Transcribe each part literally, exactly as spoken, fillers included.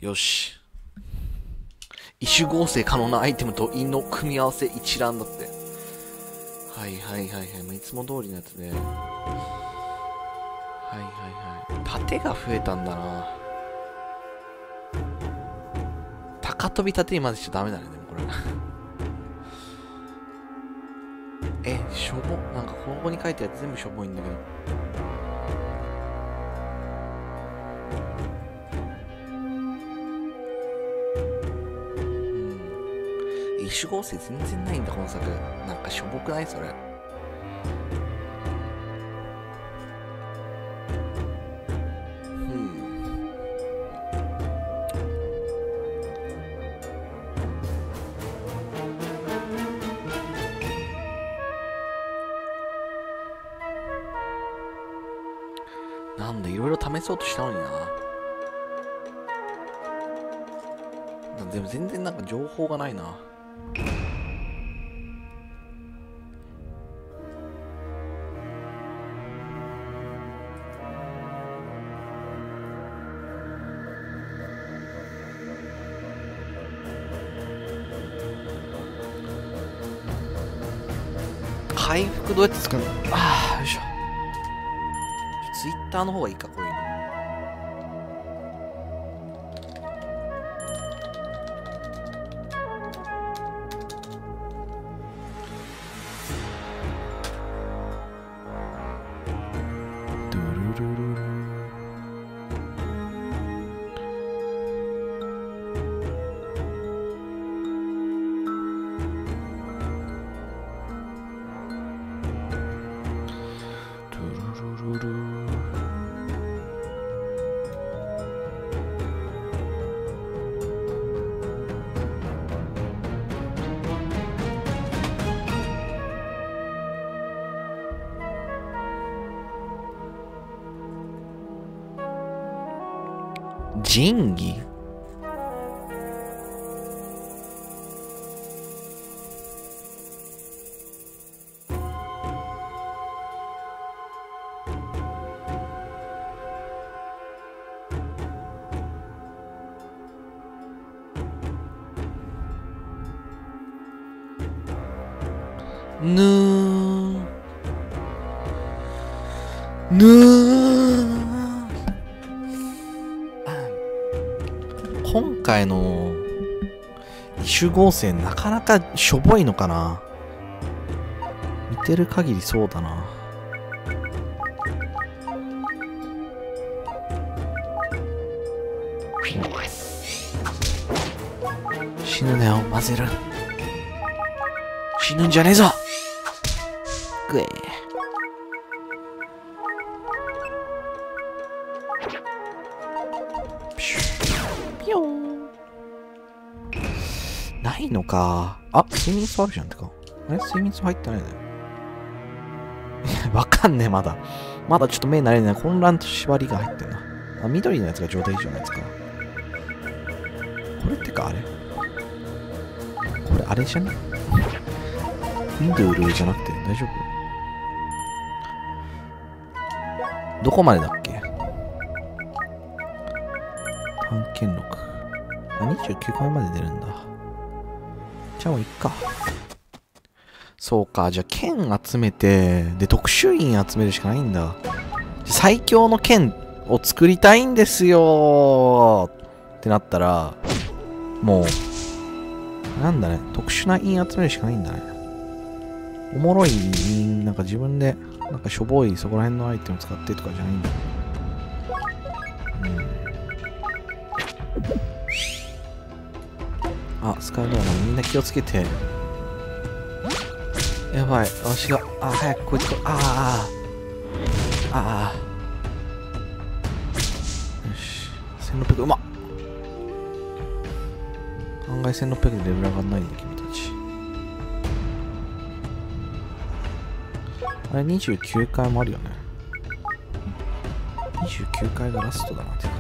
よし。異種合成可能なアイテムと陰の組み合わせ一覧だって。はいはいはいはい。まあ、いつも通りのやつね。はいはいはい。盾が増えたんだな。高飛び盾にまでしちゃダメだね、でもこれ。え、しょぼなんかここに書いてあるやつ全部しょぼいんだけど。うん。異種合成全然ないんだ、この作。なんかしょぼくないそれ。なんだ、いろいろ試そうとしたのにな。でも全然なんか情報がないな。回復どうやって作るの？ああ、よいしょ。ツイッターの方がいいか、こういうの。ドゥルルルル。仁義？ぬーぬー今回の異種合成なかなかしょぼいのかな。見てる限りそうだな。死ぬなよ、混ぜる。死ぬんじゃねえぞ。ぐえ。ピョン。ないのか。あ、睡眠素あるじゃんってか。あれ睡眠素入ってないね。わかんねえ、まだ。まだちょっと目慣れない。混乱と縛りが入ってるな。あ、緑のやつが状態異常のやつか。これってか、あれこれあれじゃねインドゥールじゃなくて大丈夫？どこまでだっけ？探検録。あ、にじゅうきゅうかいまで出るんだ。じゃあもういっか。そうか、じゃあ剣集めて、で、特殊員集めるしかないんだ。最強の剣を作りたいんですよってなったら、もう、なんだね、特殊な印集めるしかないんだね。おもろい印、なんか自分で、なんかしょぼいそこら辺のアイテム使ってとかじゃないんだ。うん。あ、スカイドーマンみんな気をつけて。やばい、わしが、あ、早くこいつこ、ああ、ああ。よし、せんろっぴゃく、うまっ。案外せんろっぴゃくでレベル上がんないんだ、君たち。あれにじゅうきゅうかいもあるよね。にじゅうきゅうかいがラストだなってか。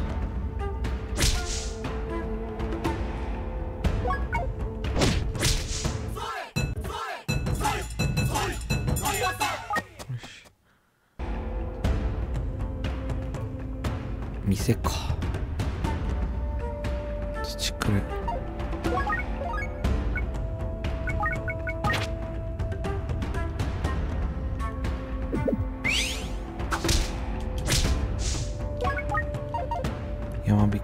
店か。 土くれ。山引き。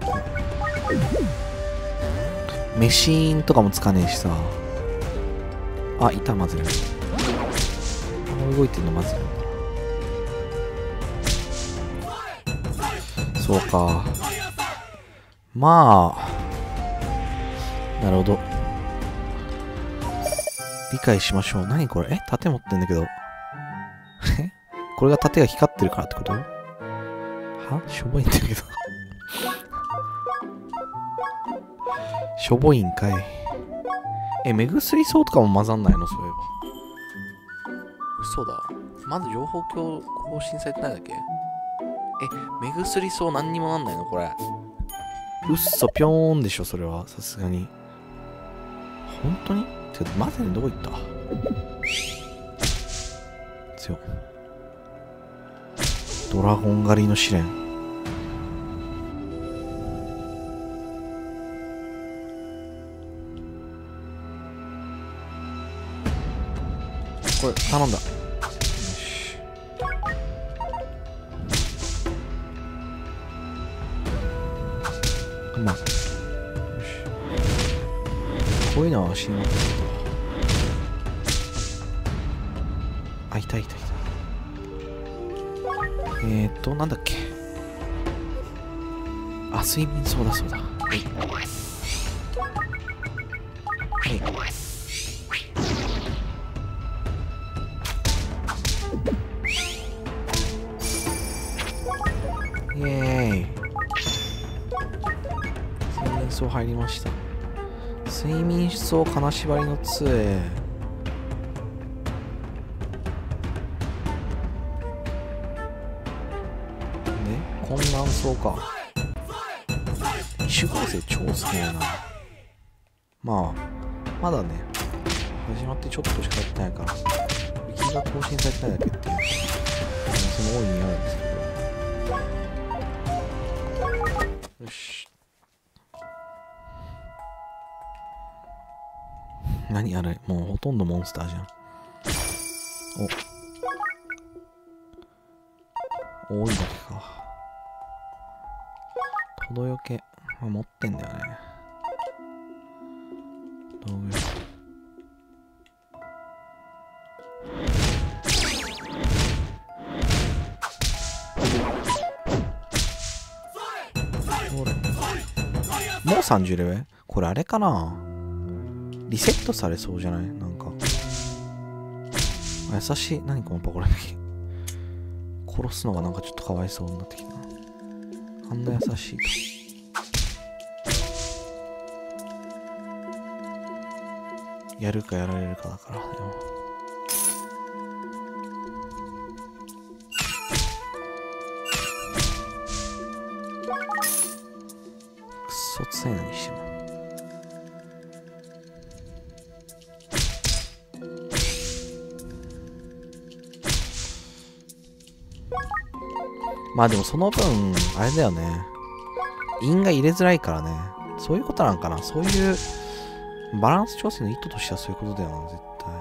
メシーンとかもつかねえしさ。あ、板混ぜる。動いてんの混ぜるんだ。そうか。まあ。なるほど。理解しましょう。何これ？え、盾持ってんだけど。え、これが盾が光ってるからってこと？は？しょぼいんだけど。しょぼいんかい。え、目薬草とかも混ざんないの？そういえば。嘘だ。まだ情報共更新されてないだけ？え、目薬草何にもなんないのこれ。うっそ、ぴょーんでしょ、それは。さすがに。本当に？てか、マジでどこ行った？強っ。ドラゴン狩りの試練。これ、頼んだ。よし。まあ。よし。こういうのは死ぬ。あ、いたいたいた。えーっと、なんだっけ。あ、睡眠そうだそうだ。はい。はい。イエーイ。睡眠草入りました。睡眠草金縛りの杖。困難そうか。守護生超好きやな。まあ、まだね、始まってちょっとしかやってないから、ウィキが更新されてないだけっていう、その大いにあるんですけど。よし。何あれ？もうほとんどモンスターじゃん。お。多いだけか。程よけ、持ってんだよね。道具。もうさんじゅうレベル？これあれかな？リセットされそうじゃない？なんか。優しい。何このパコラ引き。殺すのがなんかちょっとかわいそうになってきた。あんな優しいと。やるかやられるかだから。でもくっそ強いのにしても。まあでもその分、あれだよね。韻が入れづらいからね。そういうことなんかな。そういうバランス調整の意図としてはそういうことだよな、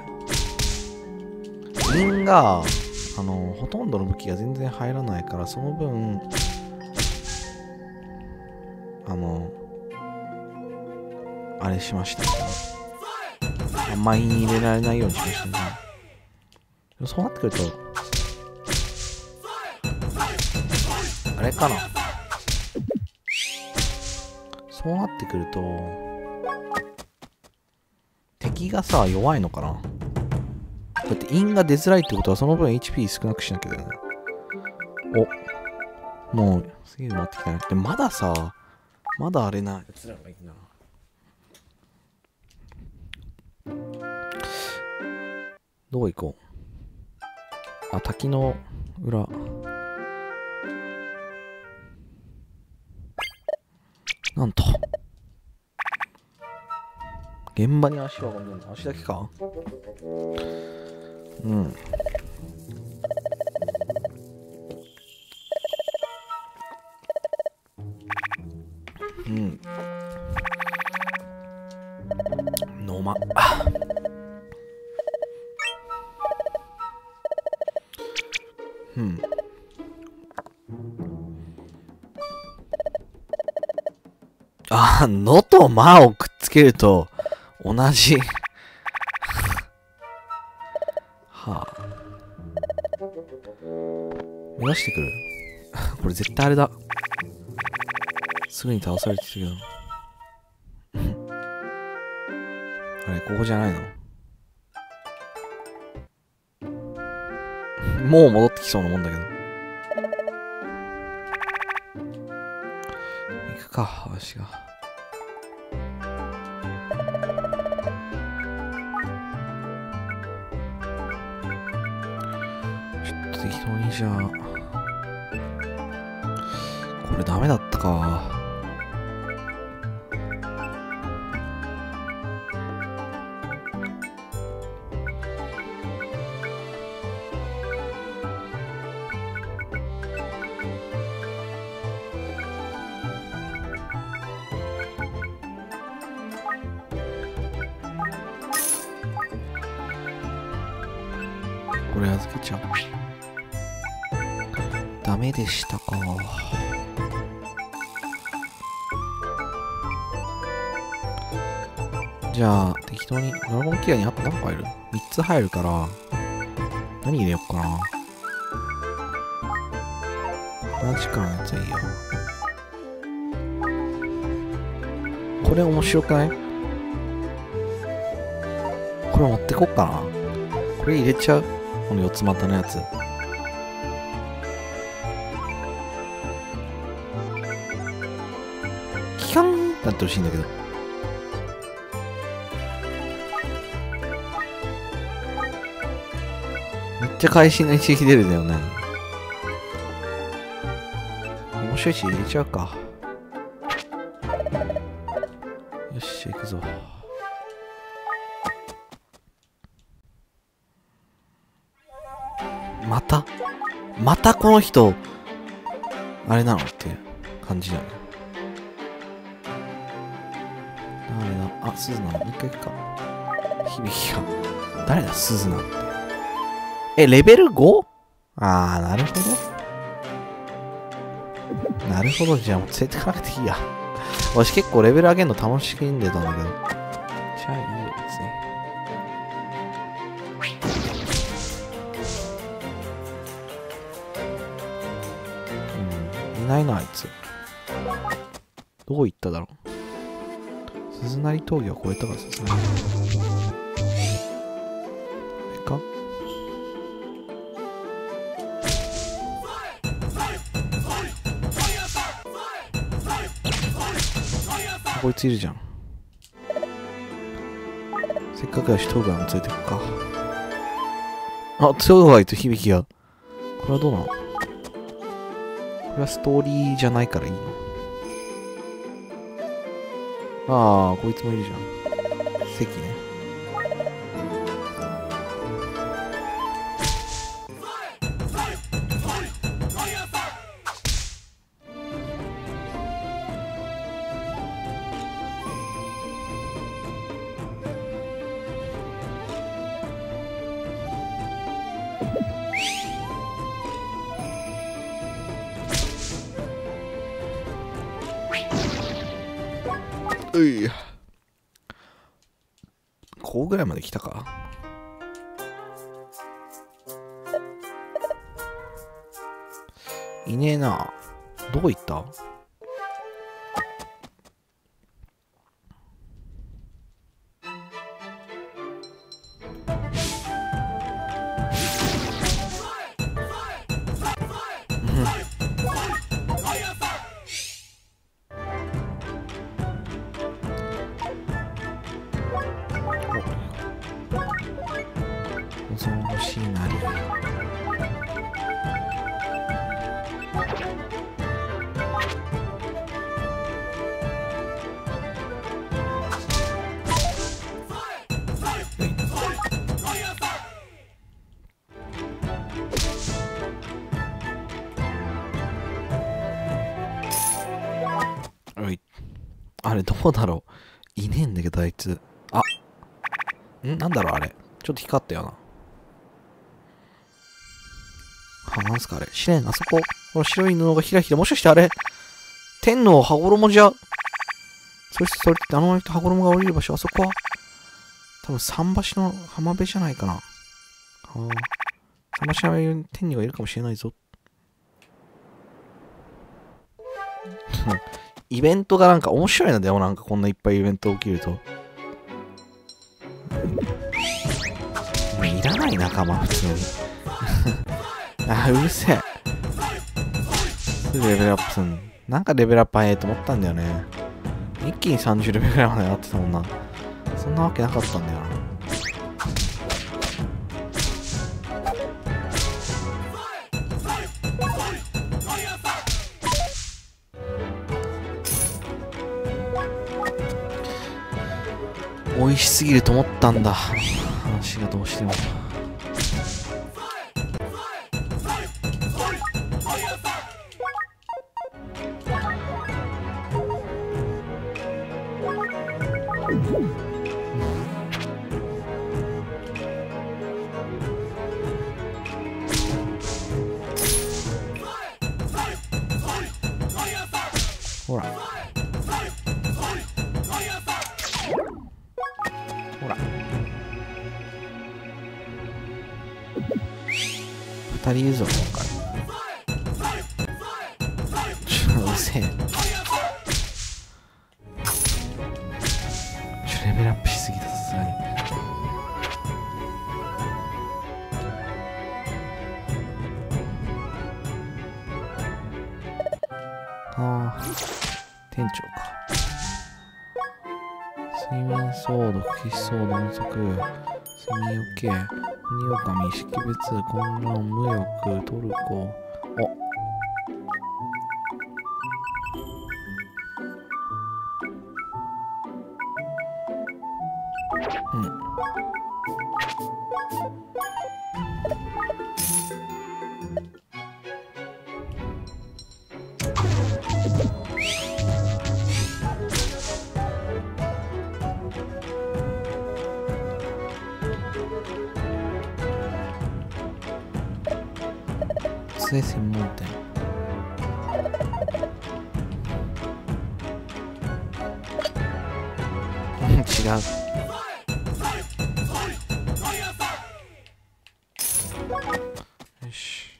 絶対。韻が、あの、ほとんどの武器が全然入らないから、その分、あの、あれしましたね。あんまり入れられないようにしましたね。でもそうなってくると、あれかな。そうなってくると、敵がさ、弱いのかな。だって韻が出づらいってことはその分 エイチピー 少なくしなきゃだよね。お、もうすげえ回ってきたね。でまださ、まだあれなやつらがいいな。どう行こう。あ、滝の裏。なんと現場に足は運んでるの？足だけか？うん。うん。 ま。うん。あ、のとまをくっつけると同じ。はあ。目指してくる。これ絶対あれだ。すぐに倒されてたけど。あれ、ここじゃないの？もう戻ってきそうなもんだけど。行くか、私が。ちょっと適当にじゃあ。これダメだったか。これ預けちゃう。ダメでしたか。じゃあ適当にドラゴンキラーにあと何個入る？ みっ つ入るから何入れよっかな。マジカのやつはいいよ。これ面白くない？これ持ってこっかな。これ入れちゃう。この四つ股のやつ。キカンってなってほしいんだけど。めっちゃ会心の一撃出るんだよね。面白いし入れちゃうか。よし、行くぞ。またまたこの人、あれなのっていう感じだね。誰だ？あ、鈴なの？もう一回行くか。響が。誰だ、鈴なんて。え、レベル ご？ あー、なるほど。なるほど、じゃあもう連れてかなくていいや。私結構レベル上げるの楽しんでたんだけど。じゃあいいよ、別に。いないな、あいつ。どこ行っただろう。鈴なり峠は越えたからさすがに。あれか？こいついるじゃん。せっかくだし、トーガーも連れてくか。あ、トーガーと響が。これはどうなの？これはストーリーじゃないからいいの？ああ、こいつもいるじゃん。席ね。うい。こうぐらいまで来たか。いねえな。どこ行った？恐ろしいなり。おい。あれどうだろう。いねえんだけどあいつ。あ、 んなんだろうあれ。ちょっと光ったよな。あ、なんすかあれ。試練、あそこ。この白い布がひらひら。もしかしてあれ天の羽衣じゃ。そしてそれってあのまま羽衣が降りる場所、あそこは多分桟橋の浜辺じゃないかな。はあ。桟橋の上に天にはいるかもしれないぞ。イベントがなんか面白いんだよ。なんかこんないっぱいイベント起きると。いらない仲間、普通に。あ、うるせえ。すぐレベルアップすん。なんかレベルアップ早いと思ったんだよね。一気にさんじゅうレベルぐらいまで上がってたもんな。そんなわけなかったんだよな。美味しすぎると思ったんだ。話がどうしても。ほら。ほら。二人いるぞ、今回。ちょ、うるせえ。ちょ、レベルアップしすぎた、さすがに。ああ、店長か。睡眠ソード、不必ソード、音速、睡眠よけ、鬼狼、識別、混乱、無欲、トルコ。お。うん。杖専門店。違う。よし。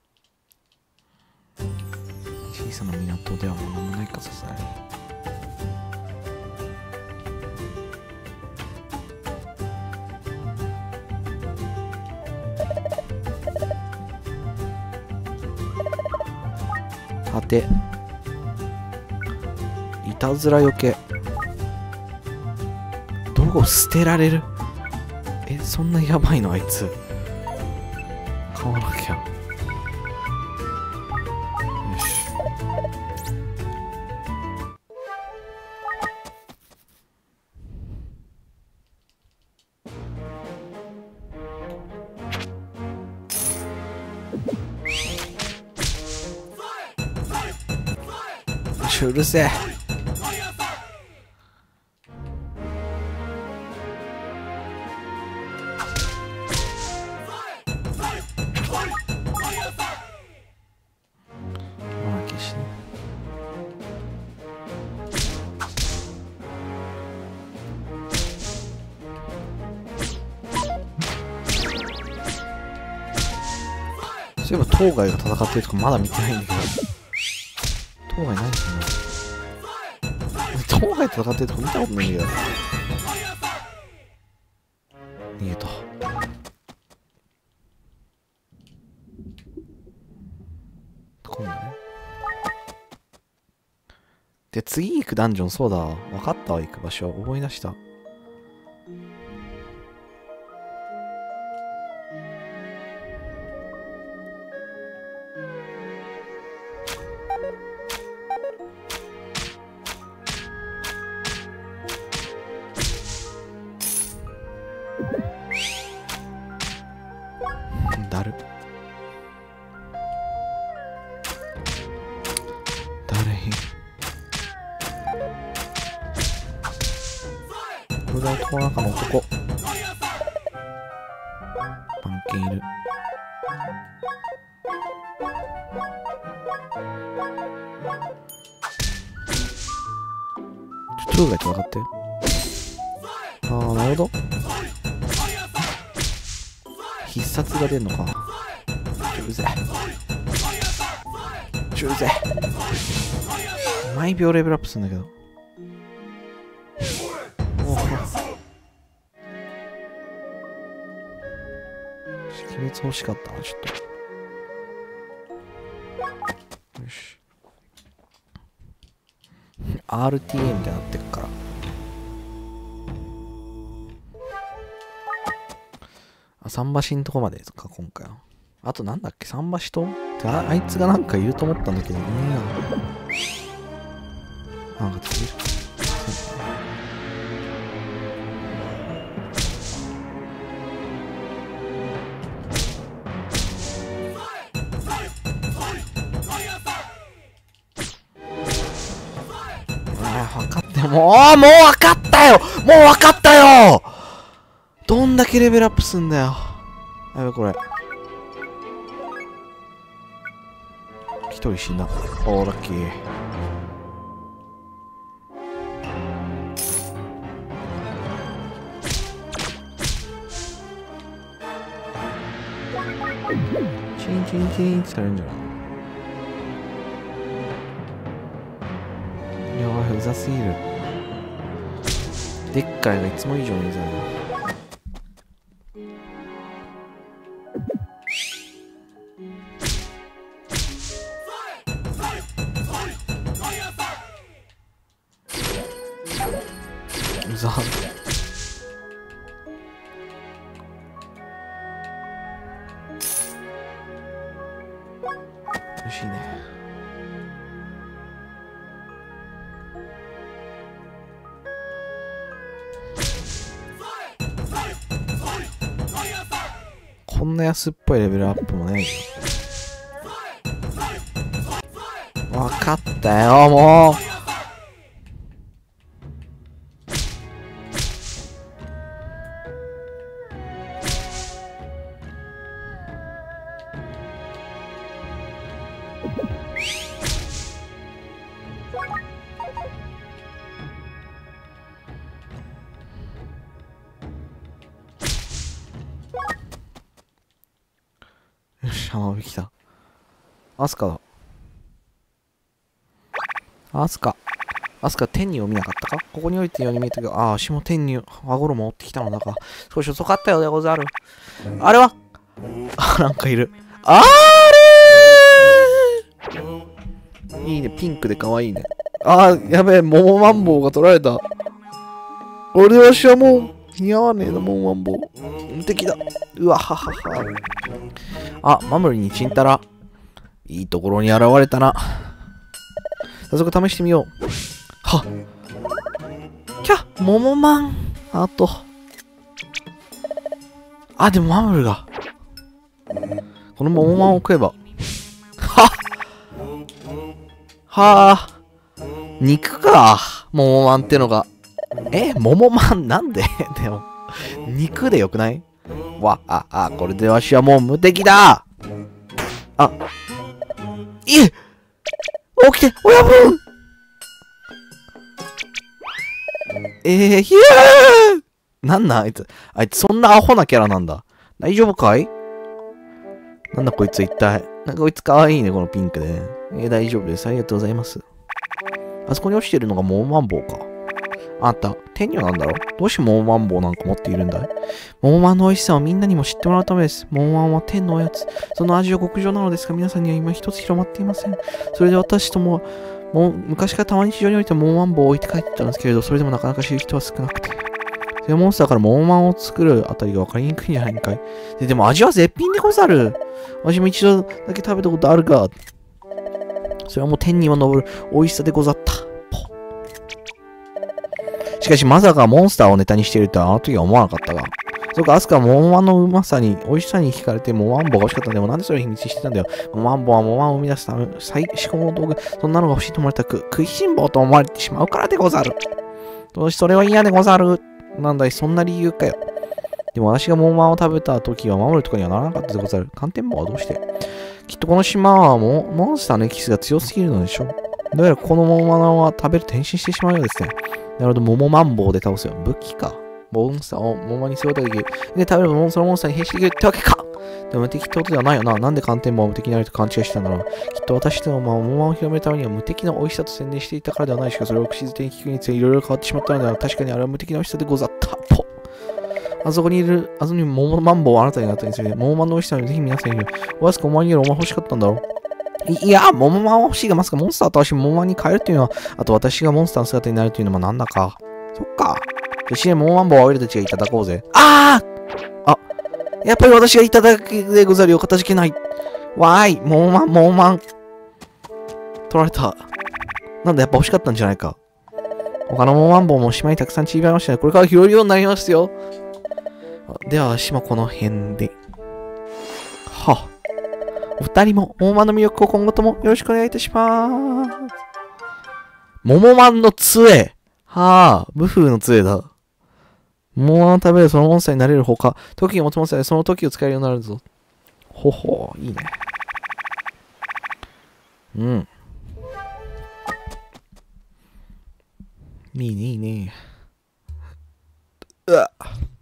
小さな港ではもう何もないか、さすがに。さて、いたずらよけ。どこ捨てられる？え、そんなやばいのあいつ。買わなきゃ。よし。うるせえ。そういえば当該が戦ってるとかまだ見てないんだけど。当該何すんの？当該戦ってるとか見たことないんだけど。逃げた。今度ね。で、次行くダンジョン、そうだ。分かったわ、行く場所。思い出した。だる。だるい。これが男の中の男。 トゥーが戦ってる。ああ、なるほど。必殺が出んのか。ちょうぜ。ちょうぜ。毎秒レベルアップするんだけど。おお。鬼滅欲しかったな、ちょっと。よし。アールティーエー みたいになってっから。あ、桟橋のとこまでですか、今回は。あとなんだっけ、桟橋とあ、あいつがなんかいると思ったんだけど、いねえな。なんかついる。ああ、分かったよ。もう、もう分かったよもう分かったよどんだけレベルアップすんだよ。やべ、これ。一人死んだ。おー、ラッキー。チンチンチンってされるんじゃない？いやー、うざすぎる。でっかいがいつも以上にうざいな。うざ。美味しいね。こんな安っぽいレベルアップもねえよ。わかったよ、もう。よし、浜辺来た。アスカだ。アスカ。アスカ、天にを見なかったか？ここに置いてるように見えたけど、ああ、足も天に羽衣持ってきたのだが、少し遅かったようでござる。あれはあ、なんかいる。あれーいいね、ピンクで可愛いね。ああ、やべえ、桃マンボウが取られた。俺わしはもう、似合わねえな、桃マンボウ。無敵だ。うわははは。あ、マムルにチンタラ。いいところに現れたな。早速試してみよう。はっ。キャッ、モモマン。あと。あ、でもマムルが。このモモマンを食えば。はっ。はあ。肉か。モモマンってのが。え、モモマンなんででも、肉でよくない？わ、あ、あ、これでわしはもう無敵だ。あ、いえ、起きて、親分。えー、ひゃーなんなんあいつ、あいつそんなアホなキャラなんだ。大丈夫かい？なんだこいつ一体。なんかこいつかわいいね、このピンクで。えー、大丈夫です。ありがとうございます。あそこに落ちてるのがモモマンボウか。あんた、天女なんだろ？どうしてモモマンボウなんか持っているんだい？モモマンの美味しさをみんなにも知ってもらうためです。モモマンは天のおやつ。その味は極上なのですが、皆さんには今一つ広まっていません。それで私とも、もう昔からたまに市場においてモモマンボウを置いて帰ってたんですけれど、それでもなかなか知る人は少なくて。それモンスターからモモマンを作るあたりが分かりにくいんじゃないかい。で、でも味は絶品でござる。私も一度だけ食べたことあるが、それはもう天にも昇る美味しさでござった。しかしまさかモンスターをネタにしているとはあの時は思わなかったが。そうか、アスカはモモマンのうまさに、美味しさに惹かれてモモマンボウが欲しかったんでもなんでそれを秘密にしてたんだよ。モモマンボウはモモマンを生み出すため、最至高の道具、そんなのが欲しいと思われたく、食いしん坊と思われてしまうからでござる。どうしそれは嫌でござる。なんだい、そんな理由かよ。でも私がモモマンを食べた時は守るとかにはならなかったでござる。寒天棒はどうして？きっとこの島はモモンスターのエキスが強すぎるのでしょう。どうやらこのモモマンは食べると変身してしまうようですね。 なるほど、桃マンボウで倒すよ。武器か。モンスターを桃に背負った時で食べればそのモンスターに変身できるってわけか。でも無敵ってことではないよな。なんで寒天棒は無敵になると勘違いしてたんだろう。きっと私とも桃を広めるためには無敵の美味しさと宣伝していたからではないしか、それを口づてに聞くにつれいろいろ変わってしまったのでは。確かにあれは無敵の美味しさでござった。ポあそこにいる、あそこに桃マンボウはあなたになったにつれて、桃マンの美味しさをぜひ皆さんに。おやすかお前によるお前欲しかったんだろう。いや、桃マン欲しいがまさかモンスターと私桃マンに変えるっていうのは、あと私がモンスターの姿になるっていうのもなんだか。そっか。じゃあ、シネ桃マンボウは俺たちがいただこうぜ。あああ、やっぱり私がいただけでござるよ。かたじけない。わーい、桃マン、桃マン。取られた。なんだ、やっぱ欲しかったんじゃないか。他の桃マンボウも島にたくさん散りばいましたね。これから拾えるようになりますよ。では、島この辺で。はあ。お二人も、桃マンの魅力を今後ともよろしくお願いいたします。桃マンの杖。はあ、ブフーの杖だ。桃マンを食べるそのモンスターになれるほか、時を持つモンスターでその時を使えるようになるぞ。ほほう、いいね。うん。いいね、いいね。うわ。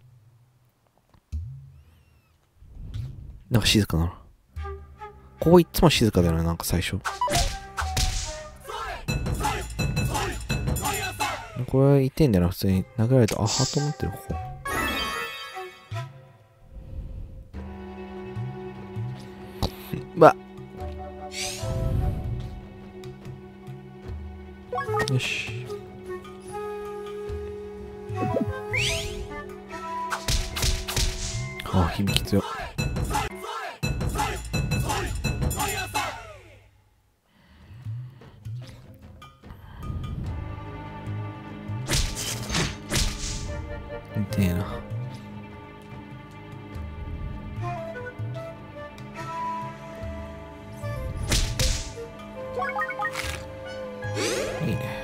なんか静かな。ここいつも静かだよね、なんか最初。これ言ってんだよな、普通に。殴られた。あ、ハート持ってる、ここ。ば。よし。あ、響き強い。痛えな。いいね。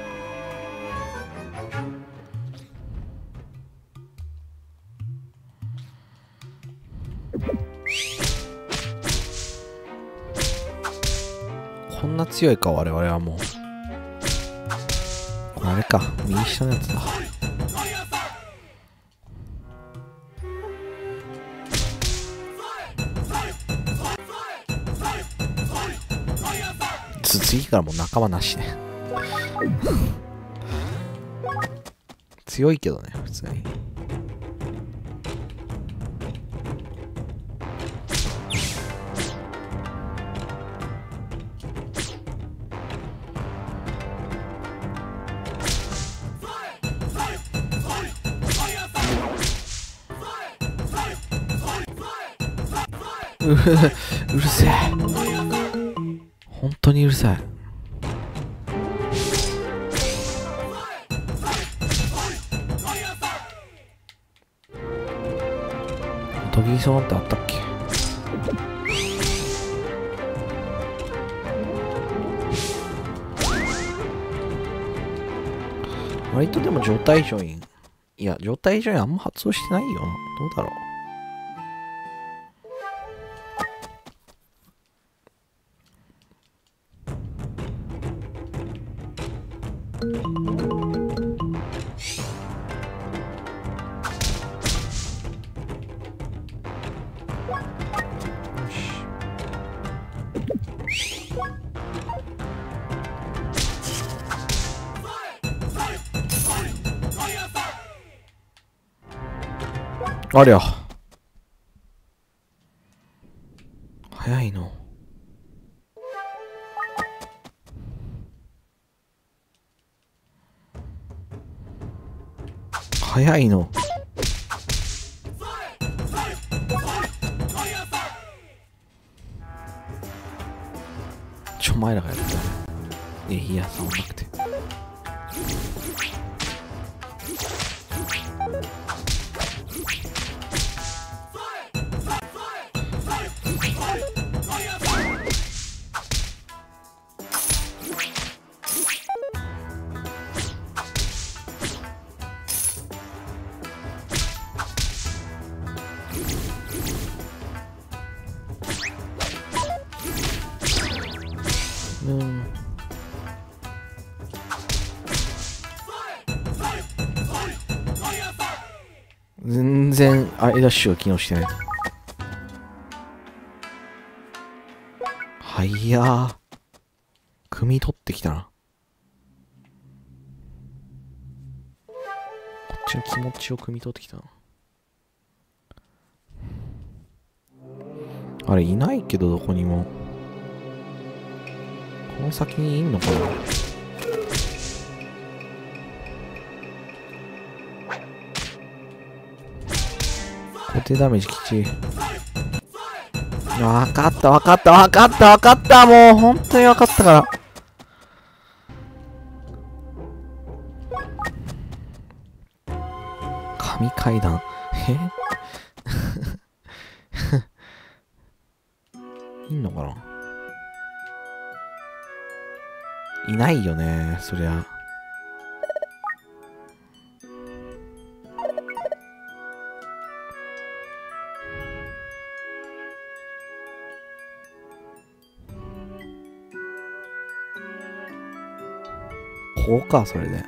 こんな強いか、我々はもう。これあれか、右下のやつだ。次からもう仲間なしね。強いけどね、普通に。う, うるせえ。本当にうるさい。途切りそうなってあったっけ。割とでも状態上に、いや、状態上にあんま発動してないよな。どうだろう。ありゃ。早いの。早いの。ちょ、前らがやったね。いや、いや、そうなくて。うん。 全然、あれダッシュが機能してない。はいやー。汲み取ってきたな。こっちの気持ちを汲み取ってきたな。あれ、いないけど、どこにも。この先にいんのかな。固定ダメージきちい。わかったわかったわかったわかった、もう本当にわかったから。神階段。えいんのかな。いないよね、そりゃ。こうか、それで。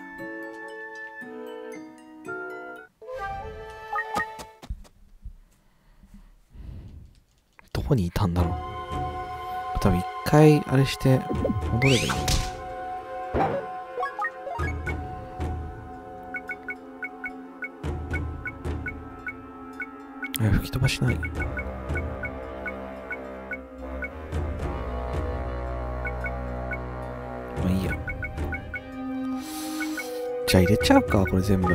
どこにいたんだろう。多分一回あれして戻ればいいのかな。あ、吹き飛ばしない。まあいいや。じゃあ入れちゃうか、これ全部。はい。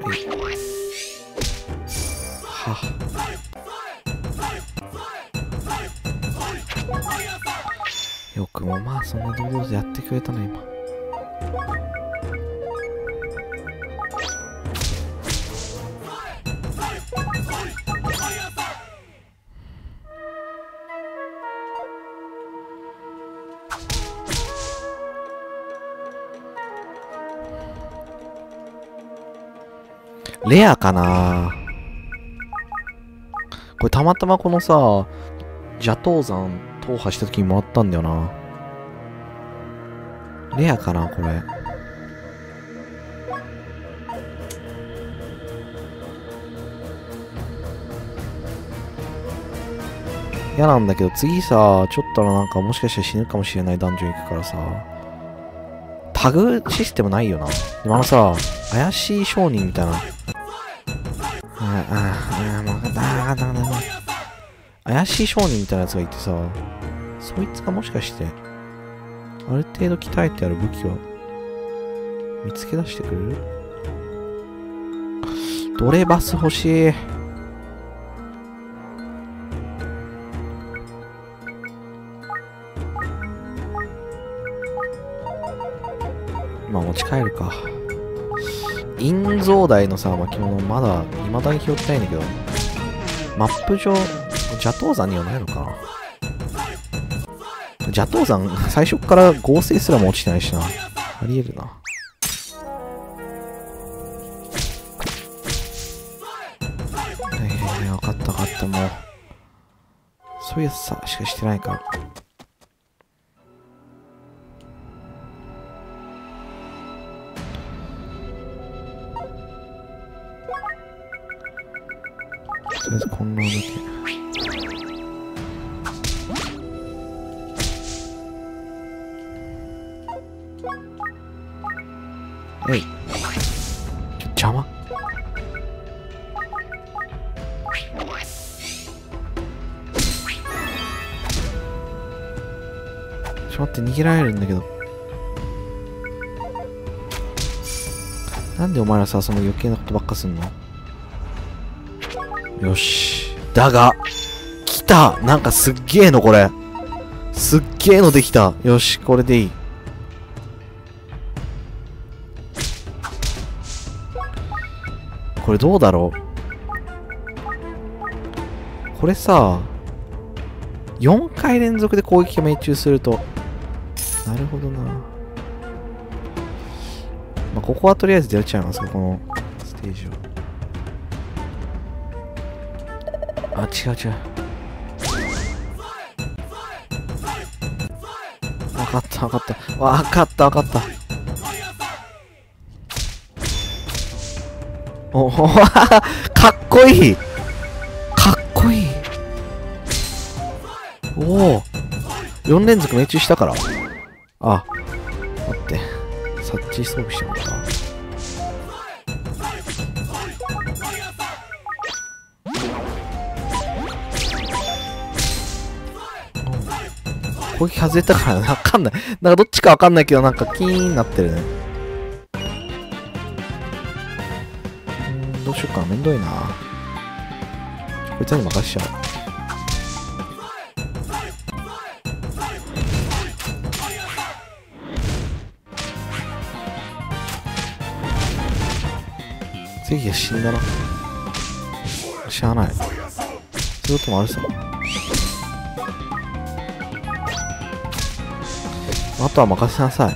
はあ。よくもまあそんな堂々とやってくれたの今。レアかな。これたまたまこのさ、邪刀山踏破した時にもらったんだよな。レアかなこれ。嫌なんだけど次さ、ちょっとなんかもしかしたら死ぬかもしれないダンジョン行くからさ、タグシステムないよな。でもあのさ、怪しい商人みたいな。ああ、ああ、もう分かった、分かった、分かった。怪しい商人みたいなやつがいてさ、そいつがもしかして、ある程度鍛えてある武器を見つけ出してくれる？ドレバス欲しい。まあ持ち帰るか。陰蔵台のさ、巻物まだ未だに拾ってないんだけど、マップ上、邪刀山にはないのかな。邪刀山、最初から合成すらも落ちてないしな。ありえるな。はいはいはい、分かった分かった、もう。そういうやつさ、しかしてないから。とりあえず混乱だけ。えい。ちょ、邪魔。ちょっと待って、逃げられるんだけど。なんでお前らさ、その余計なことばっかすんの？よし。だが、来た！なんかすっげえの、これ。すっげえのできた。よし、これでいい。これどうだろう？これさ、よんかい連続で攻撃が命中すると。なるほどな。まあ、ここはとりあえず出ちゃいますか、このステージを。あ、違う違う。わかったわかった。わかったわかった。おお、 かっこいいかっこいい。おお、よん連続命中したから。あ、待って、察知装備してもらった。攻撃外れたからね、わかんない。なんかどっちかわかんないけど、なんかキーンになってるね。うん、どうしよっかな、めんどいな。こいつに任しちゃう。次は死んだな。しゃあない。そういうこともあるさ。あとは任せなさい。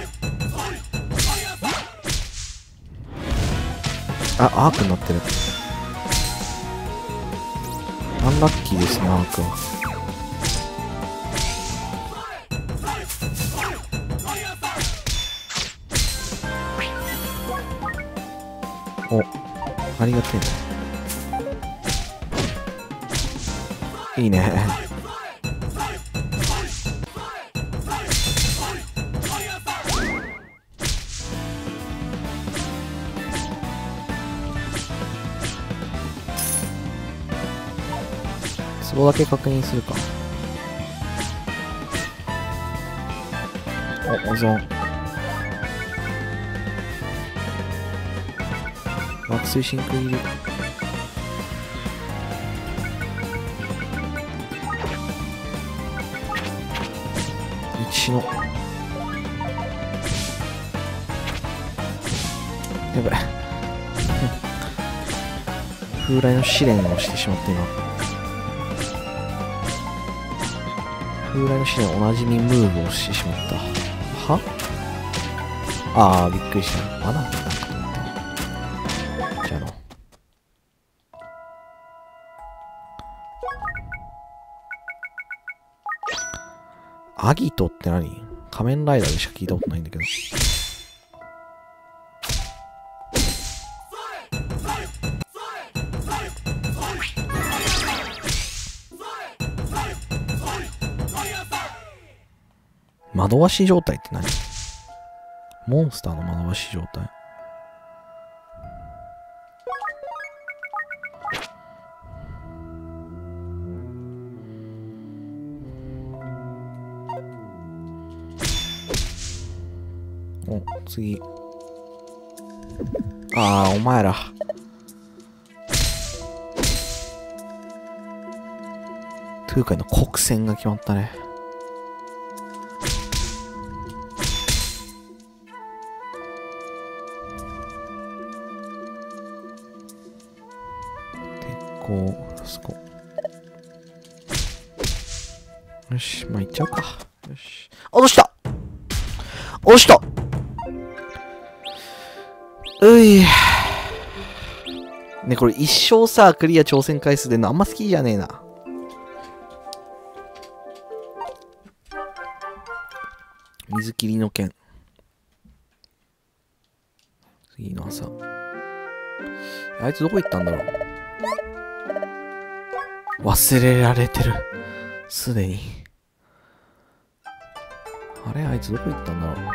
あ、アークになってる。アンラッキーですね、アークは。お、ありがてえね。いいね。ツボだけ確認するか。お、オゾン。ワーク推進区入り。一の。やばい。風来の試練をしてしまって今。風来の試練おなじみムーブをしてしまった。はああ、びっくりした。まだなんかと思った。じゃあの。アギトって何？仮面ライダーでしか聞いたことないんだけど。惑わし状態って何？モンスターの惑わし状態。お、次。ああ、お前ら。トゥーカイの国戦が決まったね。こう、そこ。よし、まあ、いっちゃうか。よし。あ、落ちた落ちたうい。ね、これ一生さ、クリア挑戦回数でのあんま好きじゃねえな。水切りの剣。次の朝。あいつどこ行ったんだろう。忘れられてる。すでに。あれあいつどこ行ったんだろう。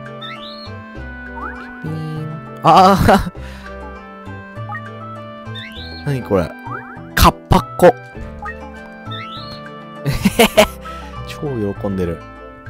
ピーン。ああ何これ。カッパっ子。超喜んでる。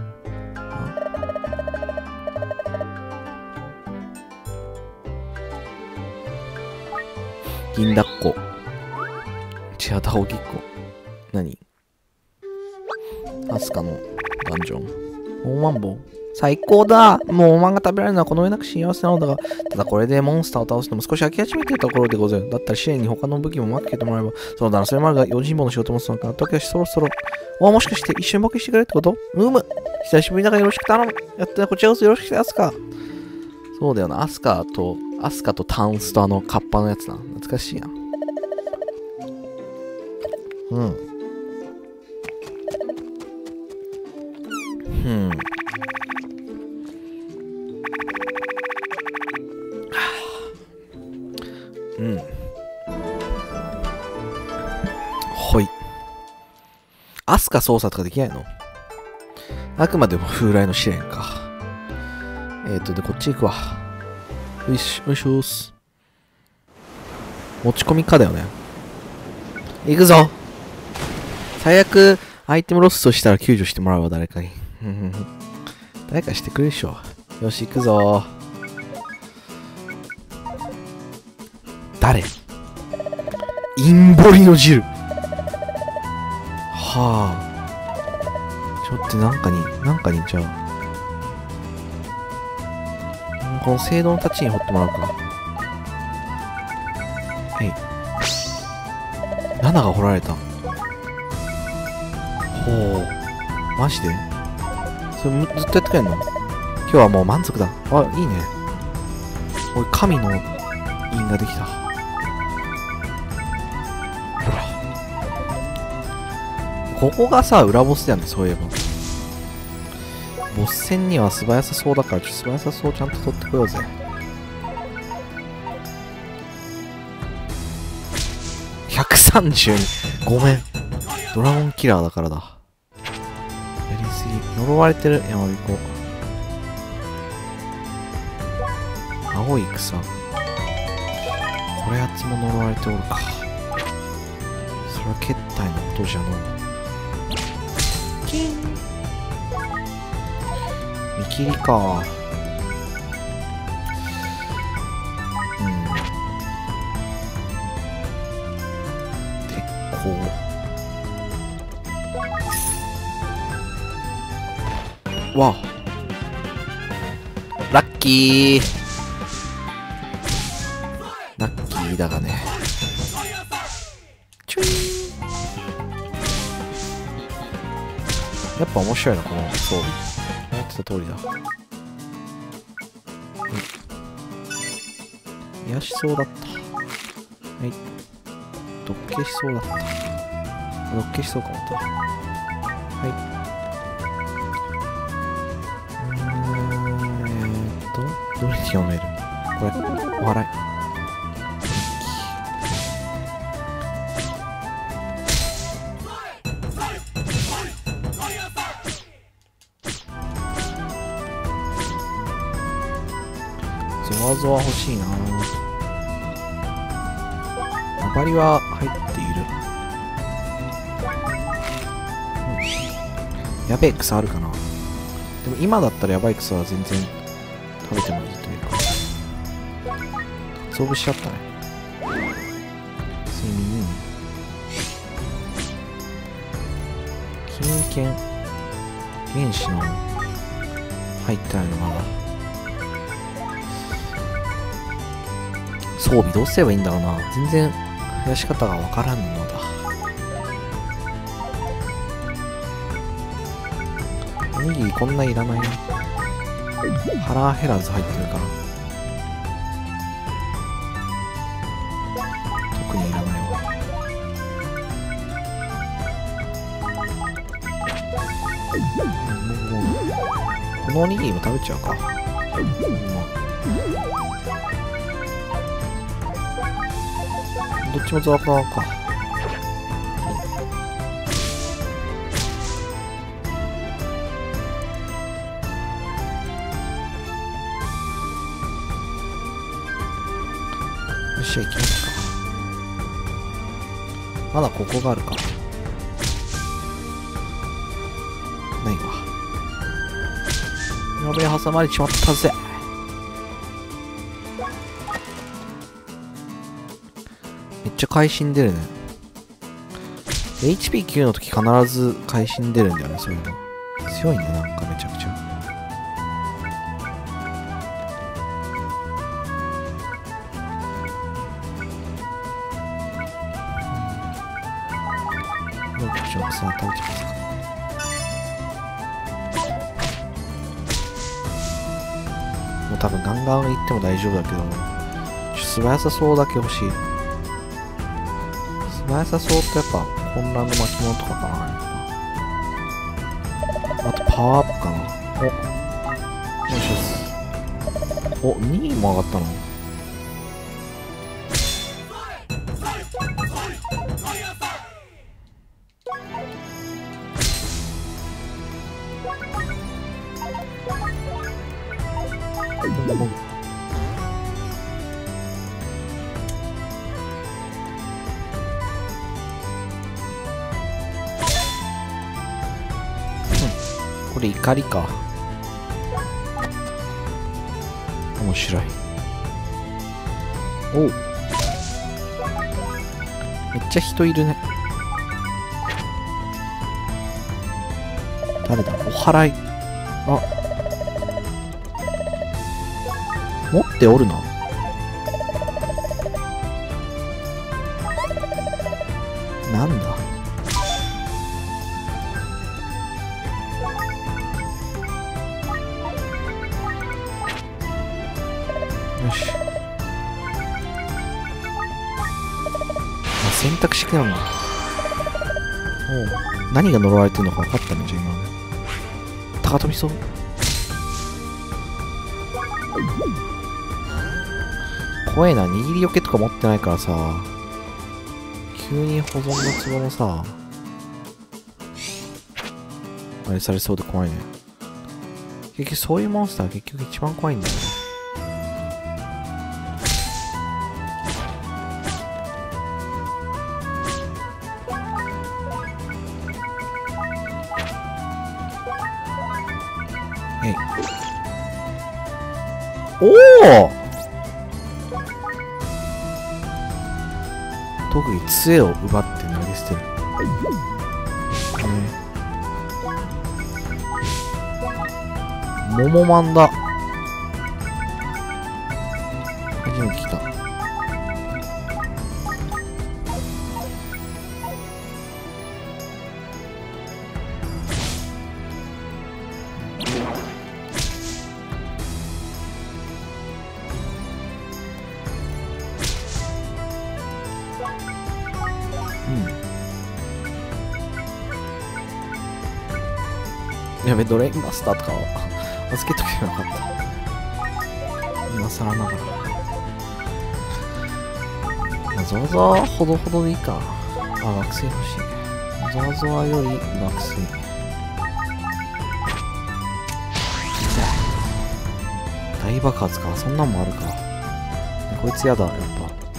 銀だっこ。チアタオギっこ。何アスカのダンジョン。大マンボウ。最高だ。もうおまんが食べられるのはこの上なく幸せなのだが、ただこれでモンスターを倒すのも少し飽き始めているところでござる。だったら試練に他の武器も分けてもらえば。そうだな、それまでが用心棒の仕事もするのかな。時はそろそろ。お、もしかして一緒に負けしてくれるってこと？うむ。久しぶりだからよろしく頼む。やったらこちらこそよろしくして、アスカ。そうだよな、アスカと、アスカとタウンスとあのカッパのやつな。懐かしいな。うん。うん。うん。 アスカ操作とかできないの？あくまでも風来の試練か。えっと、で、こっち行くわ。よいしょ、よいしょーす。持ち込みかだよね。行くぞ。最悪、アイテムロストしたら救助してもらうわ、誰かに。誰かしてくれるでしょ。よし、行くぞ。誰？インボリの汁。はあ。ちょっとなんかに、なんかにじゃあ。この聖堂の立ちに掘ってもらうか。はい。ななが掘られた。ほう。マジで？それずっとやってくれんの？今日はもう満足だ。あ、いいね。おい、神の印ができた。ほら。ここがさ、裏ボスだよね、そういえば。ボス戦には素早さそうだから、ちょっと素早さそうちゃんと取ってこようぜ。ひゃくさんじゅうに。ごめん。ドラゴンキラーだからだ。やりすぎ。呪われてる。山行こう。青い草。これやつも呪われておるか。それは決体のことじゃのう。キン。見切りか。うん。鉄鋼。わあ。ラッキー。ラッキーだがね。チュイーン。やっぱ面白いな、この装備。思ってた通りだ。うん。癒しそうだった。はい。どっけしそうだった。どっけしそうかもった。はい。うーん、えーっと、どれに読める？これ、お祓い。ゾワゾワ欲しいな。あばりは入っている。うん、やべえ草あるかな。でも今だったらやばい草は全然食べてもいいというか。かつお節あったね。睡眠。金券。原子の入ってないのまだ。装備どうすればいいんだろうな。全然増やし方がわからんのだ。おにぎりこんないらないな。腹減らず入ってるから。特にいらないわ。このおにぎりも食べちゃうか。うんどっちもゾワゾワか。よっしゃ、行きますか。まだここがあるか。ないわ。やべえ、挟まれちまったぜ。めっちゃ会心出るね。エイチピーきゅう の時必ず会心出るんだよね、そういうの。強いね、なんかめちゃくちゃ。うん。よくちょっとさ、食べちゃいますか。もう多分ガンガン行っても大丈夫だけど、素早さそうだけ欲しい。素早さそうってやっぱ混乱の巻物とかかな。あとパワーアップかな。およしよし。お、にいも上がったの。 これ怒りか。面白い。おう、めっちゃ人いるね。誰だ？お祓い。あ、持っておるな。なんだ。よし。あ、選択肢なんだ。おう、何が呪われてるのか分かったね、じゃあ今ね。高飛びそう。怖えな、握りよけとか持ってないからさ、急に保存のツボのさ、あれされそうで怖いね。結局そういうモンスター結局一番怖いんだよね。えい。おお、特技杖を奪って投げ捨てる。モモマンだ。初めて来た。やべ、ドレインマスターとかを預けとけばよかった。今更ながら。まあ、ゾワゾワはほどほどでいいか。あ、惑星欲しい。ゾワゾワより惑星。大爆発か。そんなんもあるか。こいつやだ、やっぱ。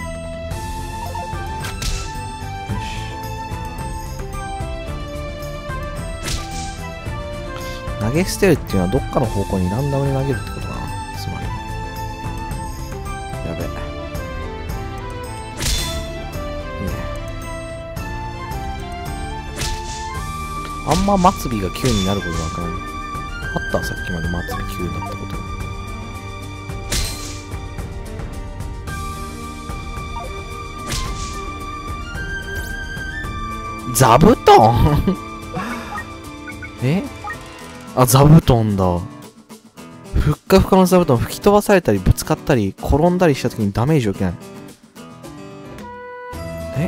投げ捨てるっていうのはどっかの方向にランダムに投げるってことかな。つまりやべえ、いいね。あんま末尾がきゅうになることなくない？あった？さっきまで末尾きゅうだったこと。座布団え、あ、座布団だ。ふっかふかの座布団、吹き飛ばされたりぶつかったり転んだりした時にダメージを受けない。え、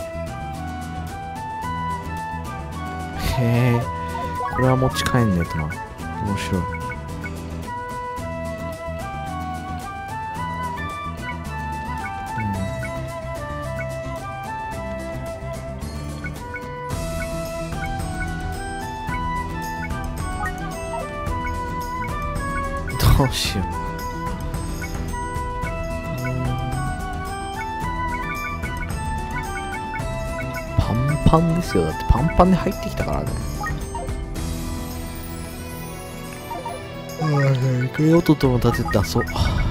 へえ、これは持ち帰んねえとな。面白い。どうしよう。パンパンですよ。だってパンパンで入ってきたからね。うん、クレオトとも立てた。そう。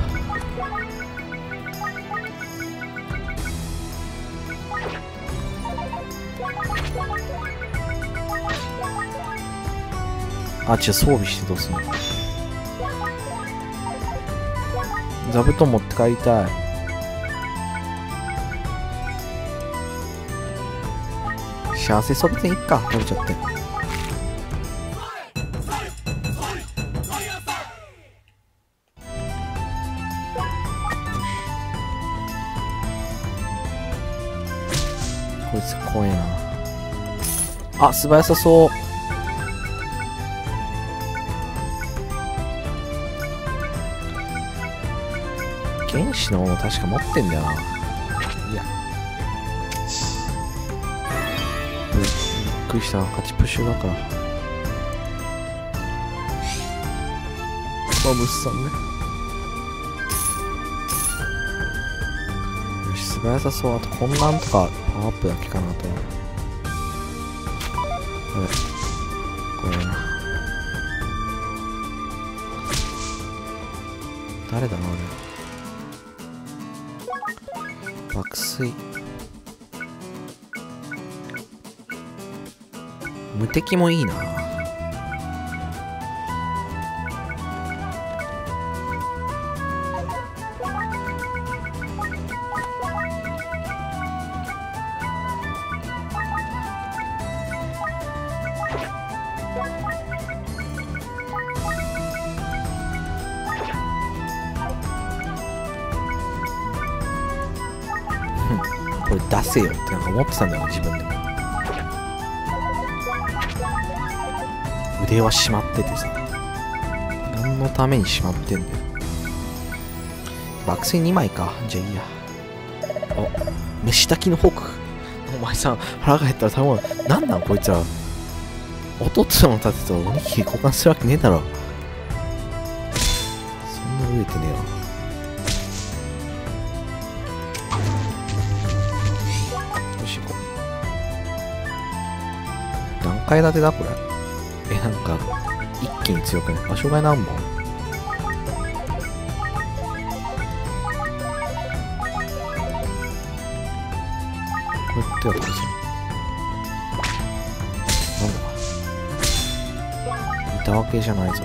あ、違う、装備してどうすんの。座布団持って帰りたい。幸せそう、別にいっか。食べちゃって。こいつ怖いな。あ、素早さそう。原子のもの確か持ってんだよな。いや、びっくりした。勝ちプッシュだから。バブスさんね。よし、素早さそう。あと混乱とかパワーアップだけかなとは。これこれな。 誰だろうあれ。爆睡。無敵もいいな。これ出せよってなんか思ってたんだよ、自分でも。腕はしまっててさ、何のためにしまってんだよ。爆睡にまいか。じゃあいいや。お、飯炊きのフォーク。お前さ、腹が減ったら食べ物。なんなんこいつら。弟の立てとおにぎり交換するわけねえだろ。そんな飢えてねえわ。よし行こう。何階建てだこれ。え、なんか一気に強くね。場所が何本。こうやってやるんですよ。なんだいたわけじゃないぞ。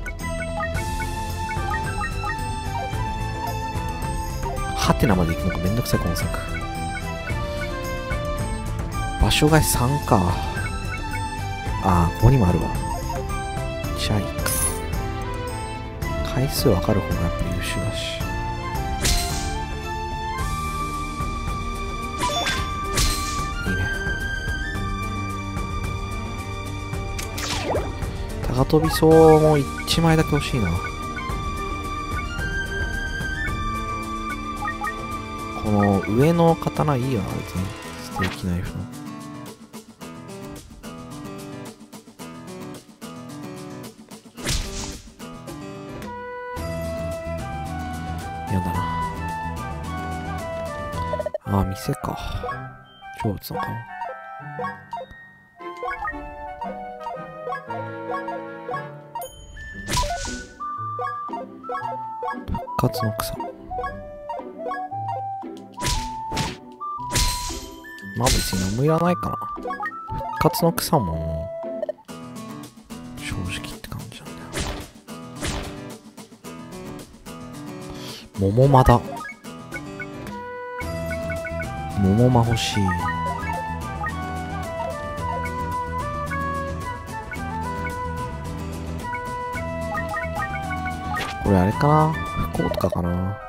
ハテナまで行くのかめんどくさいこの作。場所がさんか。ああ、ここにもあるわ。じゃあいいか。回数分かる方がやっぱ優秀だし。いいね。高飛びそうもいちまいだけ欲しいな。この上の刀いいよな、別に。ステーキナイフの。やだな。ああ、店か。超打つのかも。復活の草。まあ別に何もいらないかな。復活の草も正直って感じなんだよ。桃まだ。桃ま欲しい。これあれかな、不幸とかかな。も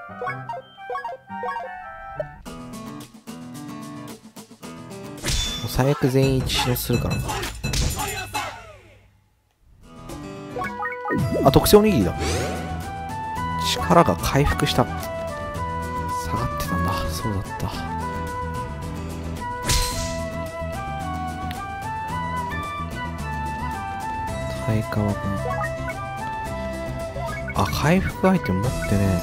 う最悪全員一致するからな。あ、特製おにぎりだ。力が回復した。下がってたんだ。そうだった。タイカワ君。あ、回復アイテム持ってね。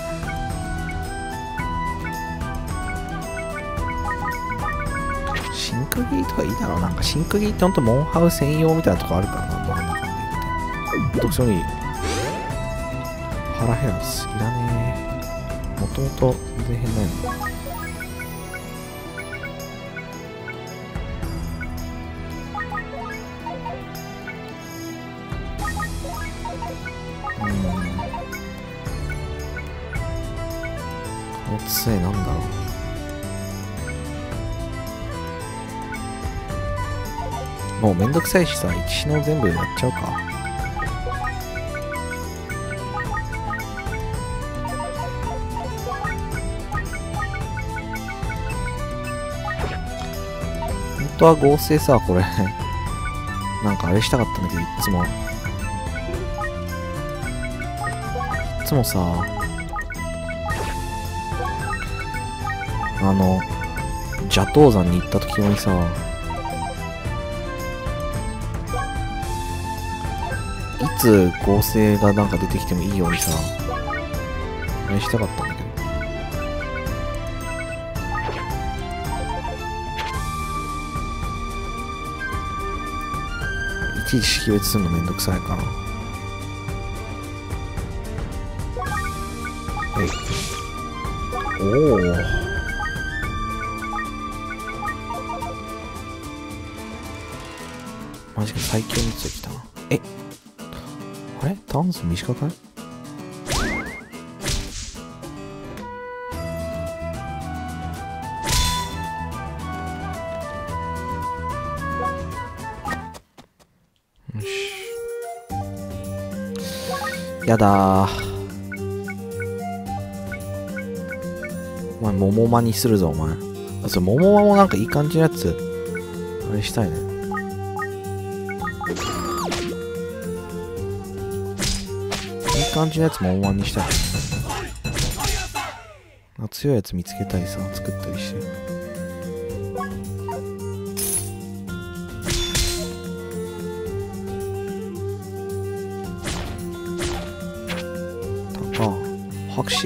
真空切りとかいいだろう。なんか真空切りってほんとモンハウ専用みたいなとこあるからな。真ん中で言って。特徴に腹減らす。いらねえ。もともと全然変ないの。この杖なんだろう。もうめんどくさいしさ、一の全部やっちゃうか。本当は合成さ、これなんかあれしたかったんだけど、いつもいつもさ、あの邪刀山に行った時にさ、いつ合成がなんか出てきてもいいようにさ、あれしたかったんだけど。いちいち識別するのめんどくさいかな。 おお。マジか、最強のやつが来たな。え、あれターン数短くない？よし。やだー。お前、桃マにするぞ、お前。あ、それ、桃マもなんかいい感じのやつ、あれしたいね。いい感じのやつ桃マにしたいね。強いやつ見つけたりさ、作ったりして。ああ、博士。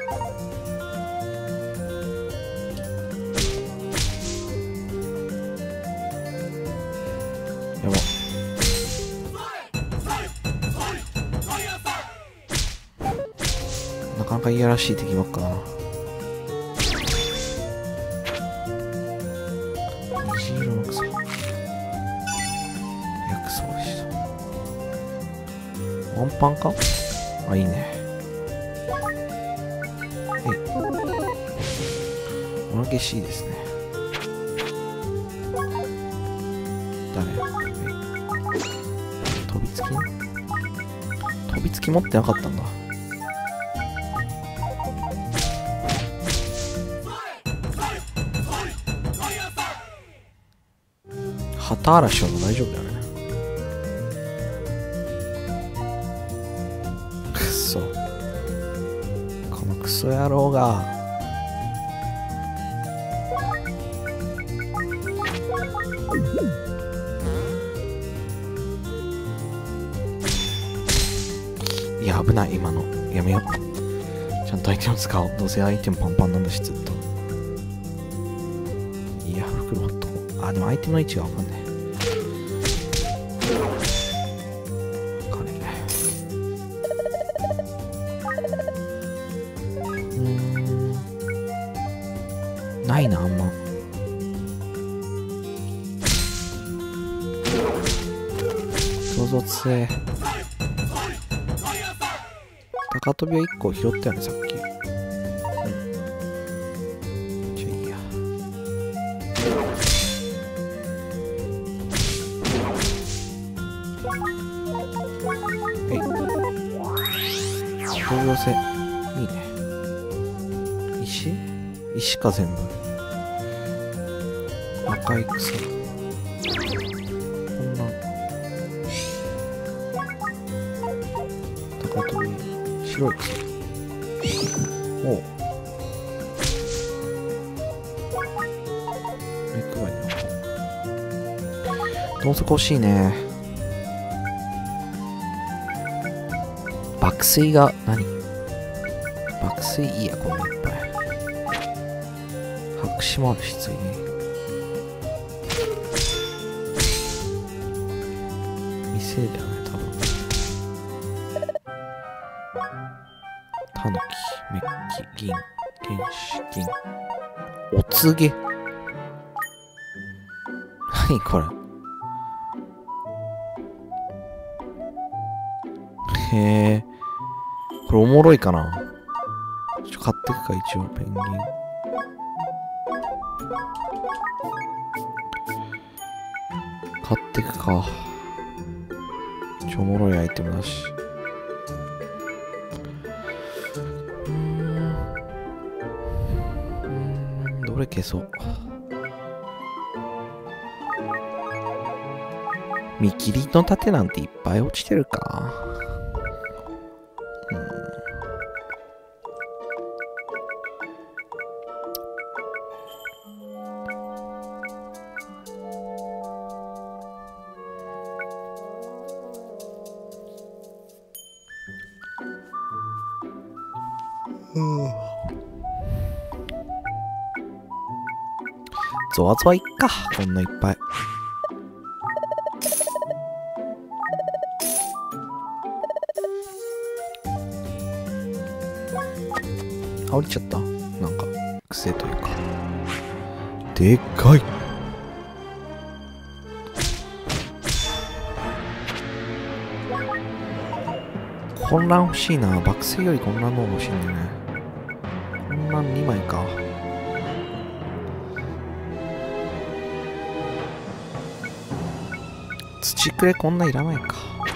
やば。なかなかいやらしい敵ばっかだな。虹色の草。薬草でした。ワンパンか？あ、いいね。はい。おなげしいですね。誰？飛びつき？飛びつき持ってなかったんだ。旗嵐は大丈夫だよね。くそ。このクソ野郎が。いや、危ない、今の。やめよう。ちゃんとアイテム使おう。どうせアイテムパンパンなんだし、ずっと。いや、袋ほっとこう。あ、でもアイテムの位置がわかんない。ないな、あんま。想像つえ。高跳びはいっこ拾ったよね、さっき。うん。じゃあいいや。えい。飛び寄せ。いいね。石？石か、全部。赤い草。こんな。高跳び。白い草。おう。目配りの。豚足欲しいね。爆睡が何？爆睡いいや、こんないっぱい。白紙もあるし、ついに。店だよね、多分。タヌキ、メッキ、銀、原始、銀。お告げ。何これ。へえ。これおもろいかな。ちょ、買ってくか、一応、ペンギン。買ってくか。ちょ、おもろいアイテムだし。うーん。うーん、どれ消そう。見切りの盾なんていっぱい落ちてるか。うん。ゾワゾワいっか、こんないっぱい。 あ、降りちゃった。なんか癖というか。でっかい。混乱欲しいな。爆睡より混乱の方が欲しいんだよね。混乱にまいか。土くれこんないらないか。